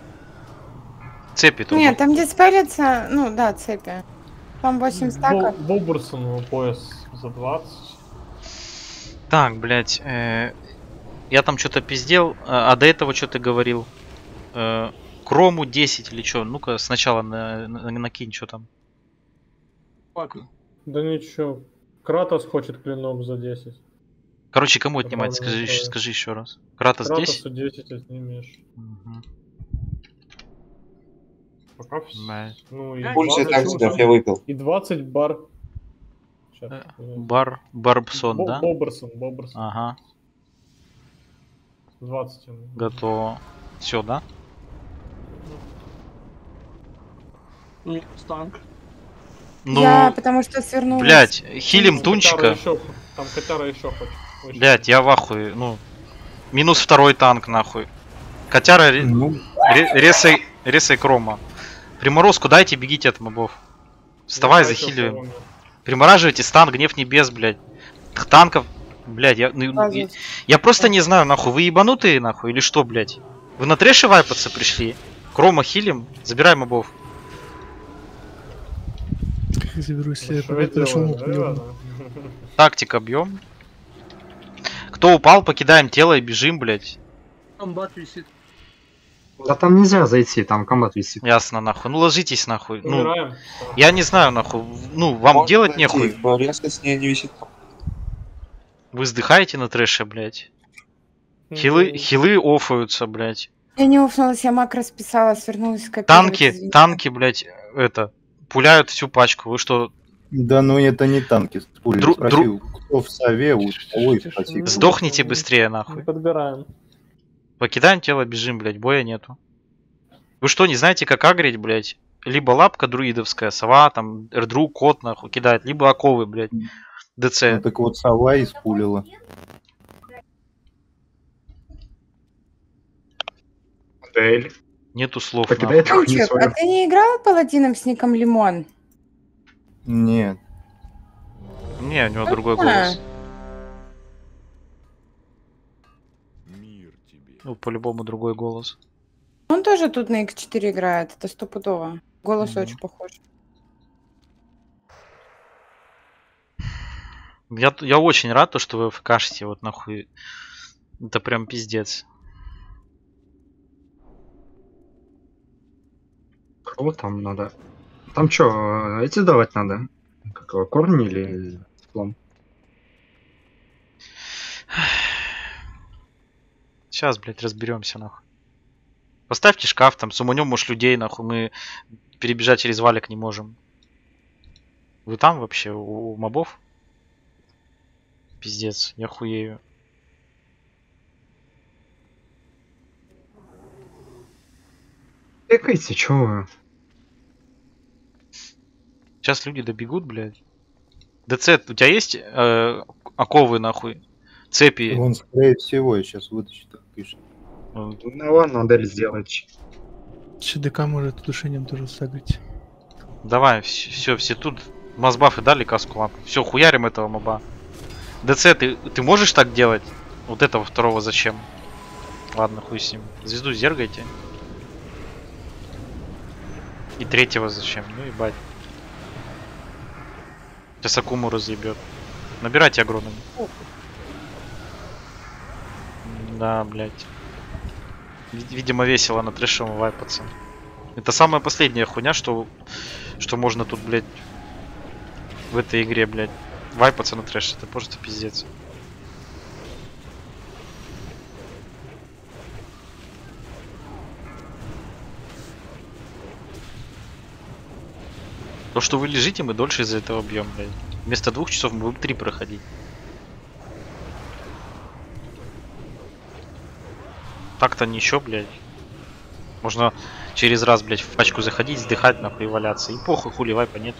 Цепи тут. Нет, там диспелится, ну да, цепи. Там восемь стаков. Бобурсону пояс за двадцать. Так, блять, э, я там что-то пиздел, а, а до этого что ты говорил? Э, Крому десять или что? Ну-ка сначала на, на, накинь, что там. Да ничего. Кратос хочет клинок за десять. Короче, кому отнимать? Добавлю Скажи, на скажи еще раз. Кратос десять? Кратосу десять отнимешь. Мгм. Пока все. Блядь. Ну, и Больше двадцать тактиков уже. я выпил. И двадцать бар. Щас, Э, подожди. Бар, Барбсон, Бо- да? Боберсон, Боберсон. Ага, двадцать ему. готово. Все, да? Минус танк. Ну, Я потому что свернулась. блять, хилим Там тунчика. котяра еще- Там котяра еще хочет. Очень. Блять, я в ахуе, ну. Минус второй танк, нахуй. Котяра, ре- Ну, ре- ресай, ресай Крома. Приморозку дайте, бегите от мобов. Вставай, Давайте захиливаем. второго. Примораживайте стан, гнев небес, блядь. Т- Танков, блядь, я, ну, Сразу. я, я просто не знаю, нахуй, вы ебанутые, нахуй, или что, блядь? Вы на трэше вайпаться пришли? Крома хилим, забираем мобов. Их заберу, если я Что вы пришел делаете, мог ребята? Тактика бьем. Кто упал, покидаем тело и бежим, блядь. Комбат висит. Да там нельзя зайти, там комбат висит. Ясно, нахуй. Ну ложитесь, нахуй. Ну, Умираем. я не знаю, нахуй. Ну, вам делать нехуй. Резко с ней не висит. Вы вздыхаете на трэше, блядь. Хилы, хилы офаются, блядь. Я не уфнулась, я мак расписала, свернулась скопировать. Танки, извините. танки, блядь, это, пуляют всю пачку. Вы что, Да ну это не танки. Пули. Дру- Спросил, кто в сове, у того и спросил. сдохните быстрее, нахуй. Подбираем. Покидаем тело, бежим, блядь, боя нету. Вы что, не знаете, как агрить, блядь? Либо лапка друидовская, сова, там, эрдру, кот, нахуй, кидает, либо оковы, блядь, ДЦ. Ну, так вот сова испулила. Модель. Нету слов, Покидает нахуй. их не Тучек, свою. а ты не играл паладином с ником Лимон? Нет. Не, у него другой А. голос. Ну, по-любому другой голос. Он тоже тут на икс четыре играет, это стопудово. Голос Мгм. очень похож. Я, я очень рад, то, что вы ФКшите, вот нахуй. Это прям пиздец. Кого там надо? Там что, эти давать надо? Как его, корни или слом? Сейчас, блядь, разберемся, нахуй. Поставьте шкаф, там, суманем, может, людей, нахуй. Мы перебежать через валик не можем. Вы там вообще, у, у мобов? Пиздец, я хуею. Тыкайте, чё вы? Сейчас люди добегут, блядь. ДЦ, у тебя есть э, оковы, нахуй? Цепи? Он, скорее всего, я сейчас вытащу, так пишет. Ну, Ну ладно, модель сделать. ЧДК может удушением тоже сагрить. давай, все, все тут. Мазбафы дали каску лапу. Все, хуярим этого моба. ДЦ, ты, ты можешь так делать? Вот этого второго зачем? Ладно, хуй с ним. Звезду зергайте. И третьего зачем? Ну ебать. Сейчас Акуму разъебет. Набирайте агрономи. Да, блядь. Вид- Видимо, весело на трэшем вайпаться. Это самая последняя хуйня, что, что можно тут, блядь, в этой игре, блядь, вайпаться на трэш. Это просто пиздец. То, что вы лежите, мы дольше из-за этого бьем, блядь. Вместо двух часов мы будем три проходить. Так-то ничего, блядь. Можно через раз, блядь, в пачку заходить, вздыхать, нахуй, и валяться. И похуй, хули вайпа нету.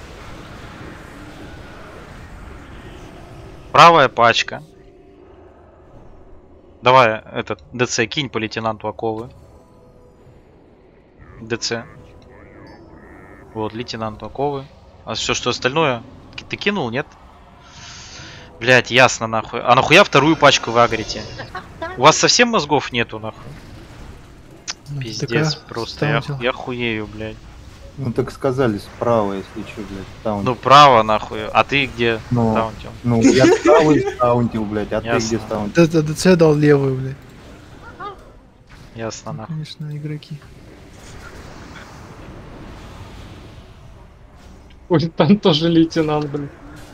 Правая пачка. Давай, этот, ДЦ, кинь по лейтенанту оковы. ДЦ. Вот, лейтенанту оковы. А все, что остальное? Ты кинул, нет? Блять, ясно, нахуй. А нахуя вторую пачку вы агрите? У вас совсем мозгов нету, нахуй? Ну, Пиздец, ТК просто я, ставил. я хуею, блядь. Ну так сказали справа, если что, блядь, таунтил. Ну, право, нахуй. А ты где Ну, таунтил? ну, я правый таунтил, блядь, а ты Ясно. где таунтил? Да, ДЦ дал левую, блядь. Ясно, нахуй. Конечно, игроки. Ой, там тоже лейтенант, блин.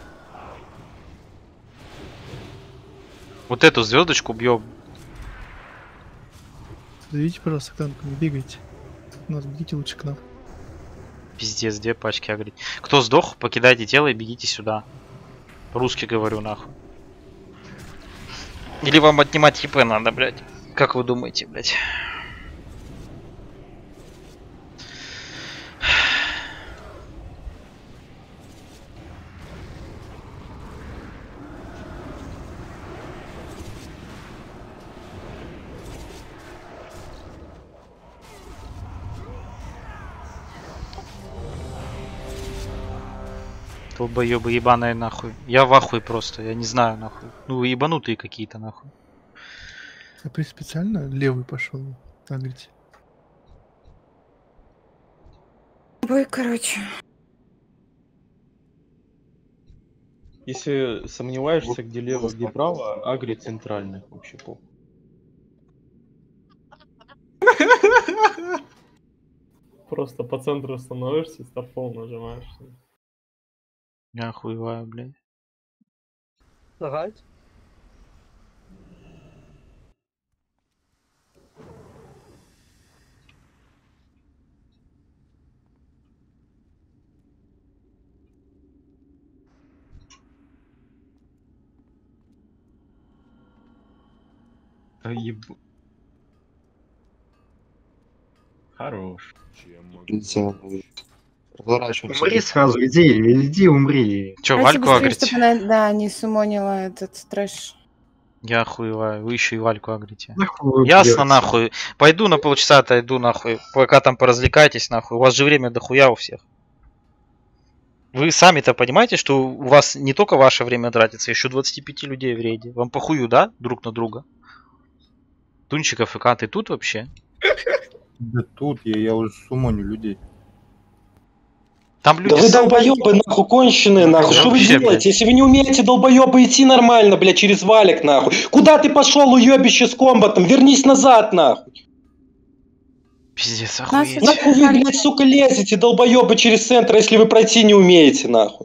Вот эту звездочку бьем. Зовите, пожалуйста, к танку, не бегайте. У нас бегите лучше к нам. Пиздец, где пачки агрить? Кто сдох, покидайте тело и бегите сюда. Русский говорю, нахуй. Или вам отнимать хп надо, блядь? Как вы думаете, блядь? Долбоёбы ебаные, нахуй. Я в ахуе просто, я не знаю, нахуй. Ну вы ебанутые какие-то, нахуй. А ты специально левый пошел агрить? Ой, короче. Если сомневаешься, где лево, где право, агри центральных вообще по. Просто по центру становишься, старфол нажимаешь. Я охуеваю, блядь. Давай. Да еб... Хорош. Умри сразу, иди, иди умри. Чё, Давайте Вальку быстрее, агрите? чтобы она, да, не сумонила этот трэш. Я охуеваю, вы еще и Вальку агрите. Нахуй Ясно, придётся. нахуй. Пойду на полчаса отойду, нахуй. Пока там поразвлекайтесь, нахуй. У вас же время дохуя у всех. Вы сами-то понимаете, что у вас не только ваше время тратится, еще двадцать пять людей в рейде. Вам похую, да, друг на друга? Тунчиков и К, ты тут вообще? Да тут я, я уже сумоню людей. Там люди... Да вы долбоёбы, нахуй, конченые, нахуй. Что вы Вообще, делаете? блядь. Если вы не умеете, долбоёбы, идти нормально, блядь, через валик, нахуй. Куда ты пошел, уёбище с комбатом? Вернись назад, нахуй. Пиздец, охуеть. Нахуй вы, блядь, сука, лезете, долбоёбы, через центр, если вы пройти не умеете, нахуй.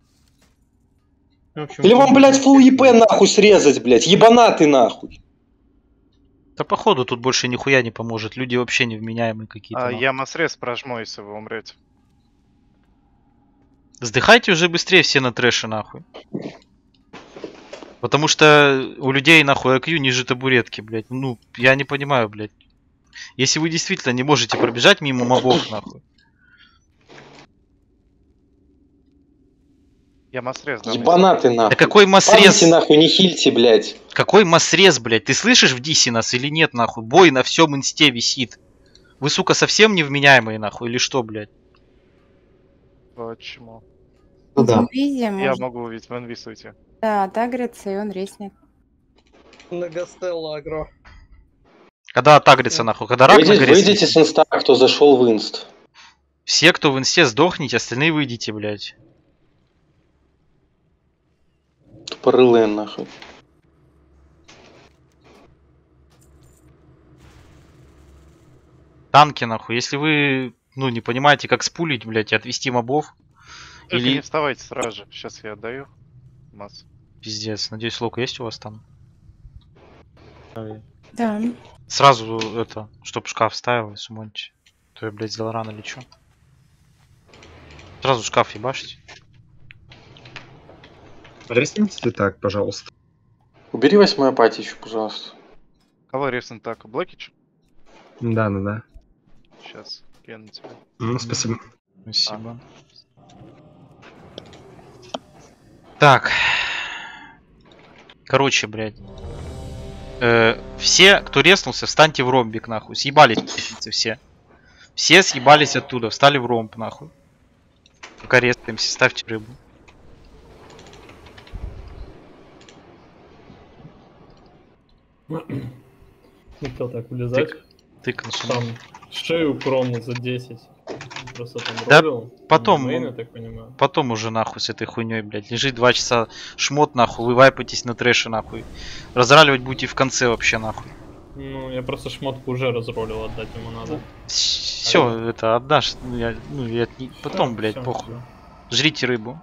Или вам, блядь, фул ЕП нахуй срезать, блядь, ебанатый нахуй. Да походу тут больше нихуя не поможет. Люди вообще невменяемые какие-то. А нахуй. я масрез прожму, если вы умрете. Сдыхайте уже быстрее все на трэше, нахуй. Потому что у людей, нахуй, ай кью ниже табуретки, блядь. Ну, я не понимаю, блядь. Если вы действительно не можете пробежать мимо мобов, нахуй. Я масрез, да? Ебанатый нахуй. Да какой масрез? Памяти, нахуй, не хильте, блядь. Какой масрез, блядь? Ты слышишь в дисе нас или нет, нахуй? Бой на всем инсте висит. Вы, сука, совсем невменяемые, нахуй, или что, блядь? Почему? Ну да. Визе, Я может. могу ведь в инвиз уйти. Да, отагрится, и он резнет. На Гастелло агро. Когда отагрится, нахуй? Когда рак Выйдите, на горе выйдите сидит? с инста, кто зашел в инст. Все, кто в инсте, сдохните, остальные выйдите, блядь. Тупорылые нахуй. Танки, нахуй. Если вы, ну, не понимаете, как спулить, блядь, и отвести мобов. Только Или... не вставайте сразу же. Сейчас я отдаю. Масс. Пиздец. Надеюсь, лук есть у вас там? Да. Сразу это, чтоб шкаф ставил и сумоньте. То я, блядь, сделал рано или чё? Сразу шкаф ебашите. Ресните так, пожалуйста. Убери восьмую апатию еще, пожалуйста. Кого ресн так? Блэкич? Да, да, да. Сейчас кину тебя. Ну, спасибо. Спасибо. Так. Короче, блядь. Э, все, кто реснулся, встаньте в ромбик, нахуй. Съебались п***цы все. Все съебались оттуда, встали в ромб, нахуй. Пока рестаемся, ставьте рыбу. Не хотел так влезать. Тык, тык на Там шею прому за десять. Просто там Да ролил. потом, Мейн, я так понимаю. потом уже нахуй с этой хуйней, блядь. Лежит два часа шмот, нахуй, вы вайпаетесь на трэше, нахуй. Разраливать будете в конце вообще, нахуй. Ну, я просто шмотку уже разролил, отдать ему надо. Все, это отдашь. Ну, я, ну, я не- потом, Всё, блядь, всё, похуй. всё. Жрите рыбу.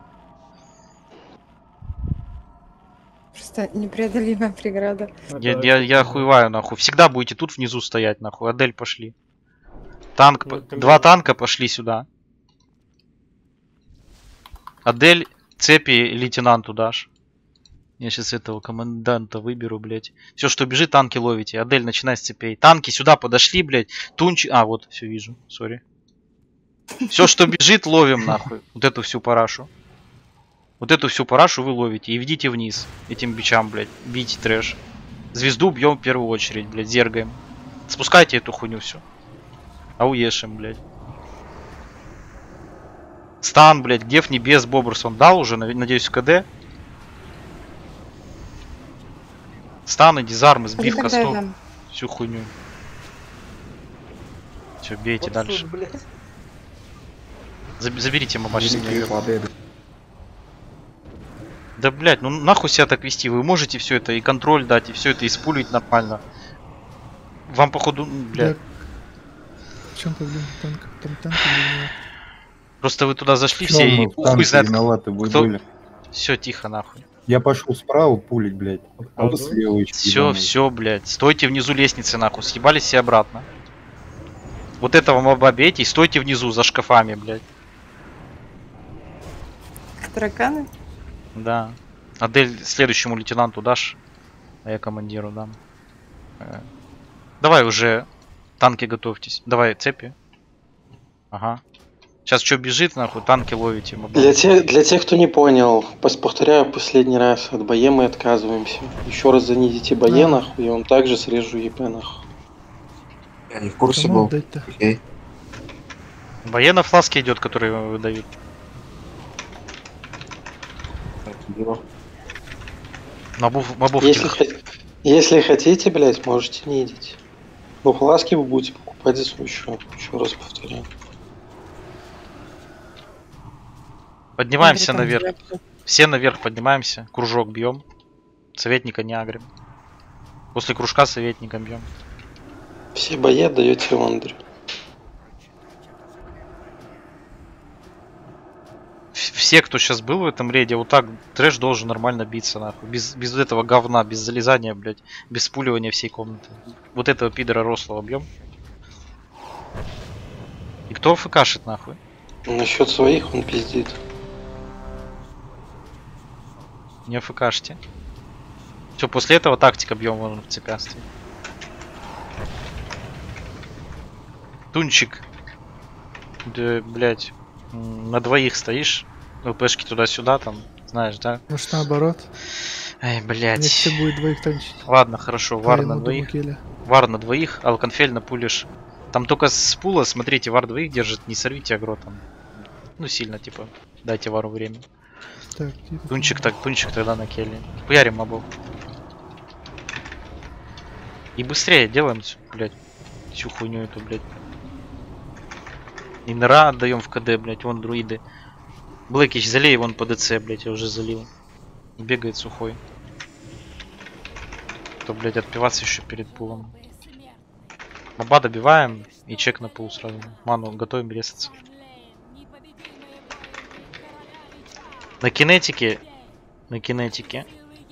Просто непреодолимая преграда. Я, я, я охуеваю, нахуй. Всегда будете тут внизу стоять, нахуй. Адель, пошли. Танк, по- два танка пошли сюда. Адель, цепи лейтенанту дашь. Я сейчас этого команданта выберу, блядь. Все, что бежит, танки ловите. Адель, начинай с цепей. Танки сюда подошли, блядь. Тунчи... А, вот, все вижу. Сори. Все, что бежит, ловим, нахуй. Вот эту всю парашу. Вот эту всю парашу вы ловите. И ведите вниз. Этим бичам, блядь. Бейте трэш. Звезду бьем в первую очередь, блядь. Зергаем. Спускайте эту хуйню всю. Ауешим, блядь. Стан, блядь. Геф небес Боберсон дал уже, надеюсь, в КД. Станы, дизармы, сбив Тогда костов. дам. Всю хуйню. Все, бейте Вот дальше. тут, блядь. Заб- заберите мамаш с меня. Да блять, ну нахуй себя так вести. Вы можете все это и контроль дать, и все это испулить нормально. Вам походу, блядь. В чем проблема танка? Там танк или нет? Просто вы туда зашли В все чём и мы в хуй танке знает виноваты вы кто. были? Все, тихо нахуй. Я пошел справа пулить, блядь. А вы слева еще. Все, все, блядь. Стойте внизу лестницы нахуй. Съебались все обратно. Вот этого моба бейте и стойте внизу за шкафами, блядь. Тараканы? Да. Адель следующему лейтенанту дашь, а я командиру дам. Э, Давай уже танки готовьтесь. Давай цепи. Ага. Сейчас что бежит нахуй, танки ловите. моба. Для тех, для тех, кто не понял, пос- повторяю последний раз, от бое мы отказываемся. Еще раз занизите бое, нахуй, я вам также срежу ЕП, нахуй. Я не в курсе Кому был. отдать-то? Окей. Бое на фласке идет, который выдают. Мобов, мобов Если, тех. хот- если хотите, блять, можете не идти. Но фласки вы будете покупать за свой счет. Еще раз повторяю. Поднимаемся Андрей, там наверх. тебя- Все наверх поднимаемся. Кружок бьем. Советника не агрим. После кружка советника бьем. Все бои отдаете Ландре. Все, кто сейчас был в этом рейде, вот так трэш должен нормально биться, нахуй. Без, без вот этого говна, без залезания, блядь. Без спуливания всей комнаты. Вот этого пидора рослого бьем. И кто фкашит, нахуй? Насчет своих он пиздит. Не фкашьте. Все, после этого тактика бьем вон в цепястве. Тунчик. Да, блядь. м, На двоих стоишь. ЛПшки туда-сюда, там, знаешь, да? Может наоборот? Ай, Мне блядь. все будет двоих танчить. Ладно, хорошо, По вар ему на до двоих. Мукеля. Вар на двоих, алконфель напулишь. Там только с пула, смотрите, вар двоих держит, не сорвите агро там. Ну, сильно, типа, дайте вару время. Так, тихо. Тунчик так, тунчик тогда на келли. Хуярим мобов. И быстрее делаем, всю, блядь, всю хуйню эту, блядь. И нора отдаем в КД, блядь, вон друиды. Блэкич, залей вон по ДЦ, блядь, я уже залил. Бегает сухой. То, блядь, отпиваться еще перед пулом. Моба добиваем и чек на пул сразу. Ману готовим резаться. На кинетике. На кинетике.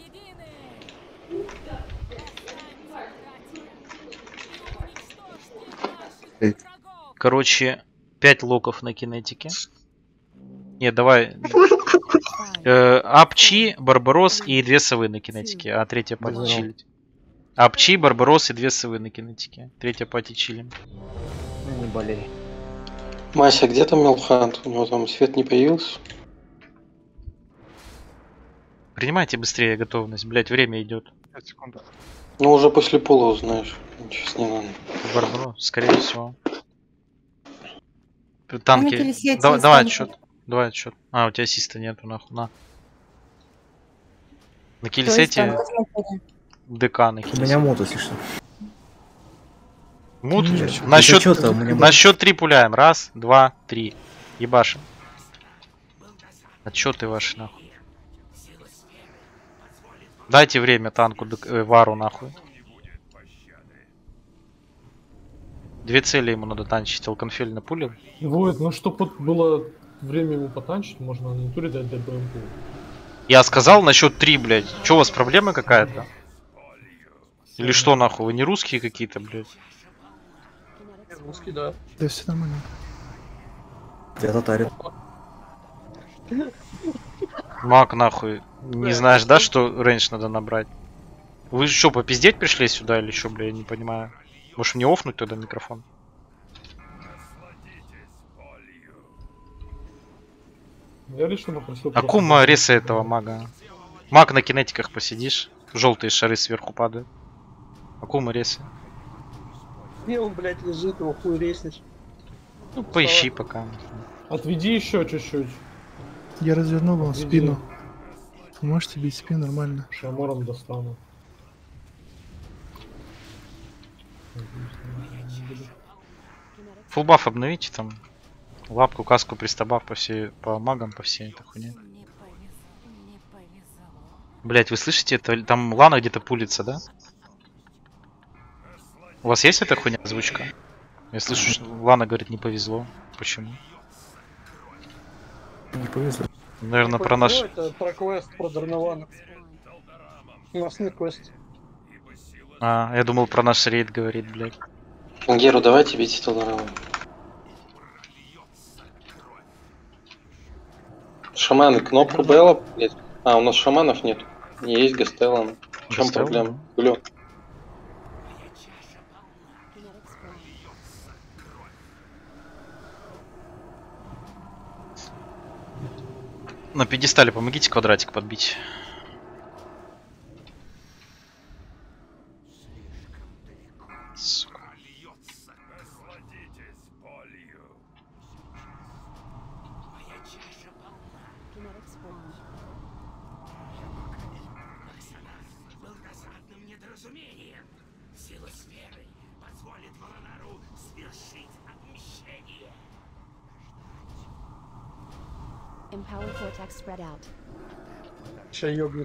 Короче, пять локов на кинетике. Не, давай. Э, Апчи, Барбарос и две совы на кинетике, а третья пати чилить. Апчи, Барбарос и две совы на кинетике. Третья пати чилим. Не болей. Мася, где там Мелхант? У него там свет не появился? Принимайте быстрее готовность, блять, время идет. пять секунд. Ну уже после пола узнаешь. Сейчас не надо. Барбарос, скорее всего. Танки. на телесете Давай, есть давай танки. отсчет. Давай отсчет. А, у тебя ассиста нету, нахуй, на. На Кто из киллсете танков смотрели? ДК на У меня киллсете. мут, если что. Мут? Нет, На это счет, чё-то у меня на мут. счет три пуляем. Раз, два, три. Ебашим. Отчеты ваши, нахуй. Дайте время танку, дк- э, вару, нахуй. Две цели ему надо танчить. Алконфель на пуле. Вот, ну чтоб вот было время ему потанчить, можно на натуре дать ДБМП. Я сказал на счет три, блядь. Че у вас проблема какая-то? Или что, нахуй? Вы не русские какие-то, блядь? Русский, да. Да все нормально. Я татарин. Мак, нахуй. Не знаешь, да, что рейндж надо набрать? Вы что, попиздеть пришли сюда или что, бля, я не понимаю. Может мне офнуть тогда микрофон? Я лично попросил... А кума реса этого мага? Маг на кинетиках посидишь. Желтые шары сверху падают. А кума реса? Не, он, блядь, лежит, его хуй резнешь. Ну, поищи пока. Отведи еще чуть-чуть. Я развернул вам Отведи. спину. Вы можете бить спину нормально. Шамором достану. Фулбаф обновите там. Лапку, каску, пристабаф по всей, по магам, по всей этой хуйне. Блять, вы слышите это? Там Лана где-то пулится, да? У вас есть эта хуйня озвучка? Я слышу, что Лана говорит, не повезло. Почему? Не повезло. Наверное, про наш... Это про квест, про Дарнована. У нас не квест. А, я думал, про наш рейд говорит, блядь. Геру, давайте бить Дарнована. Шаманы, кнопку Белла, блядь. А, у нас шаманов нет. Не есть Гастеллан. В чем Гастеллан? проблема? Глю. На пьедестале помогите квадратик подбить. Сука. Был досадным недоразумением. Сила сферы позволит Волонару свершить отмщение. Empower cortex spread out. Ща ёбнет.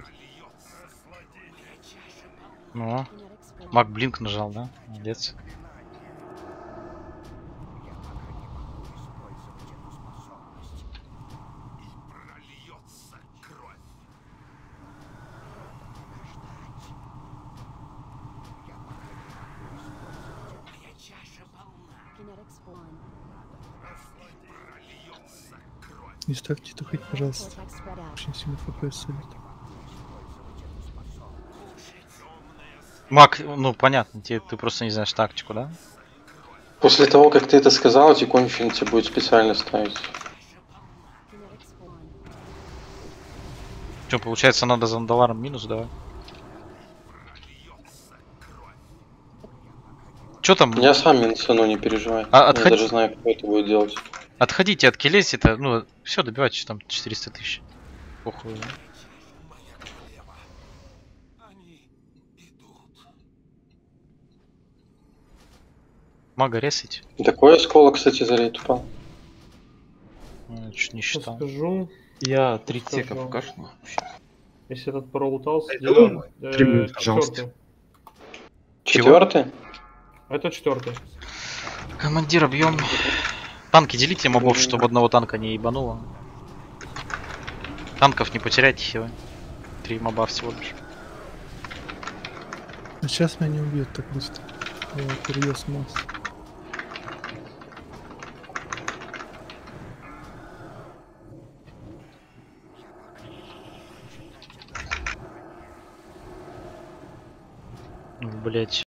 Ну, Мак Блинк нажал, да? Молодец. Не ставьте тухать, пожалуйста. Очень сильно эф пи эс солит. Мак, ну понятно, тебе, ты просто не знаешь тактику, да? После того, как ты это сказал, Тикончин тебе будет специально ставить. Что, получается, надо за Андаларом минус давать? Что там? Я сам минусану, не переживай. А, Я отходи... даже знаю, кто это будет делать. Отходите от Келеси-то, ну, все, добивайте, что там четыреста тысяч. Похуй. Мага ресить. Такое осколок, кстати, за рейд упал. Ну, чуть не считал. Скажу. Я три Скажу. тека покашну. Если этот пролутался, Ай, делаем, думаю, э, три минуты, пожалуйста. четвертый. Четвертый? Это четвертый. Командир, объем. Танки делите мобов, чтобы одного танка не ебануло. Танков не потеряйте, хилы. Три моба всего лишь. А сейчас меня не убьют так быстро. Я переезд масс. Блять.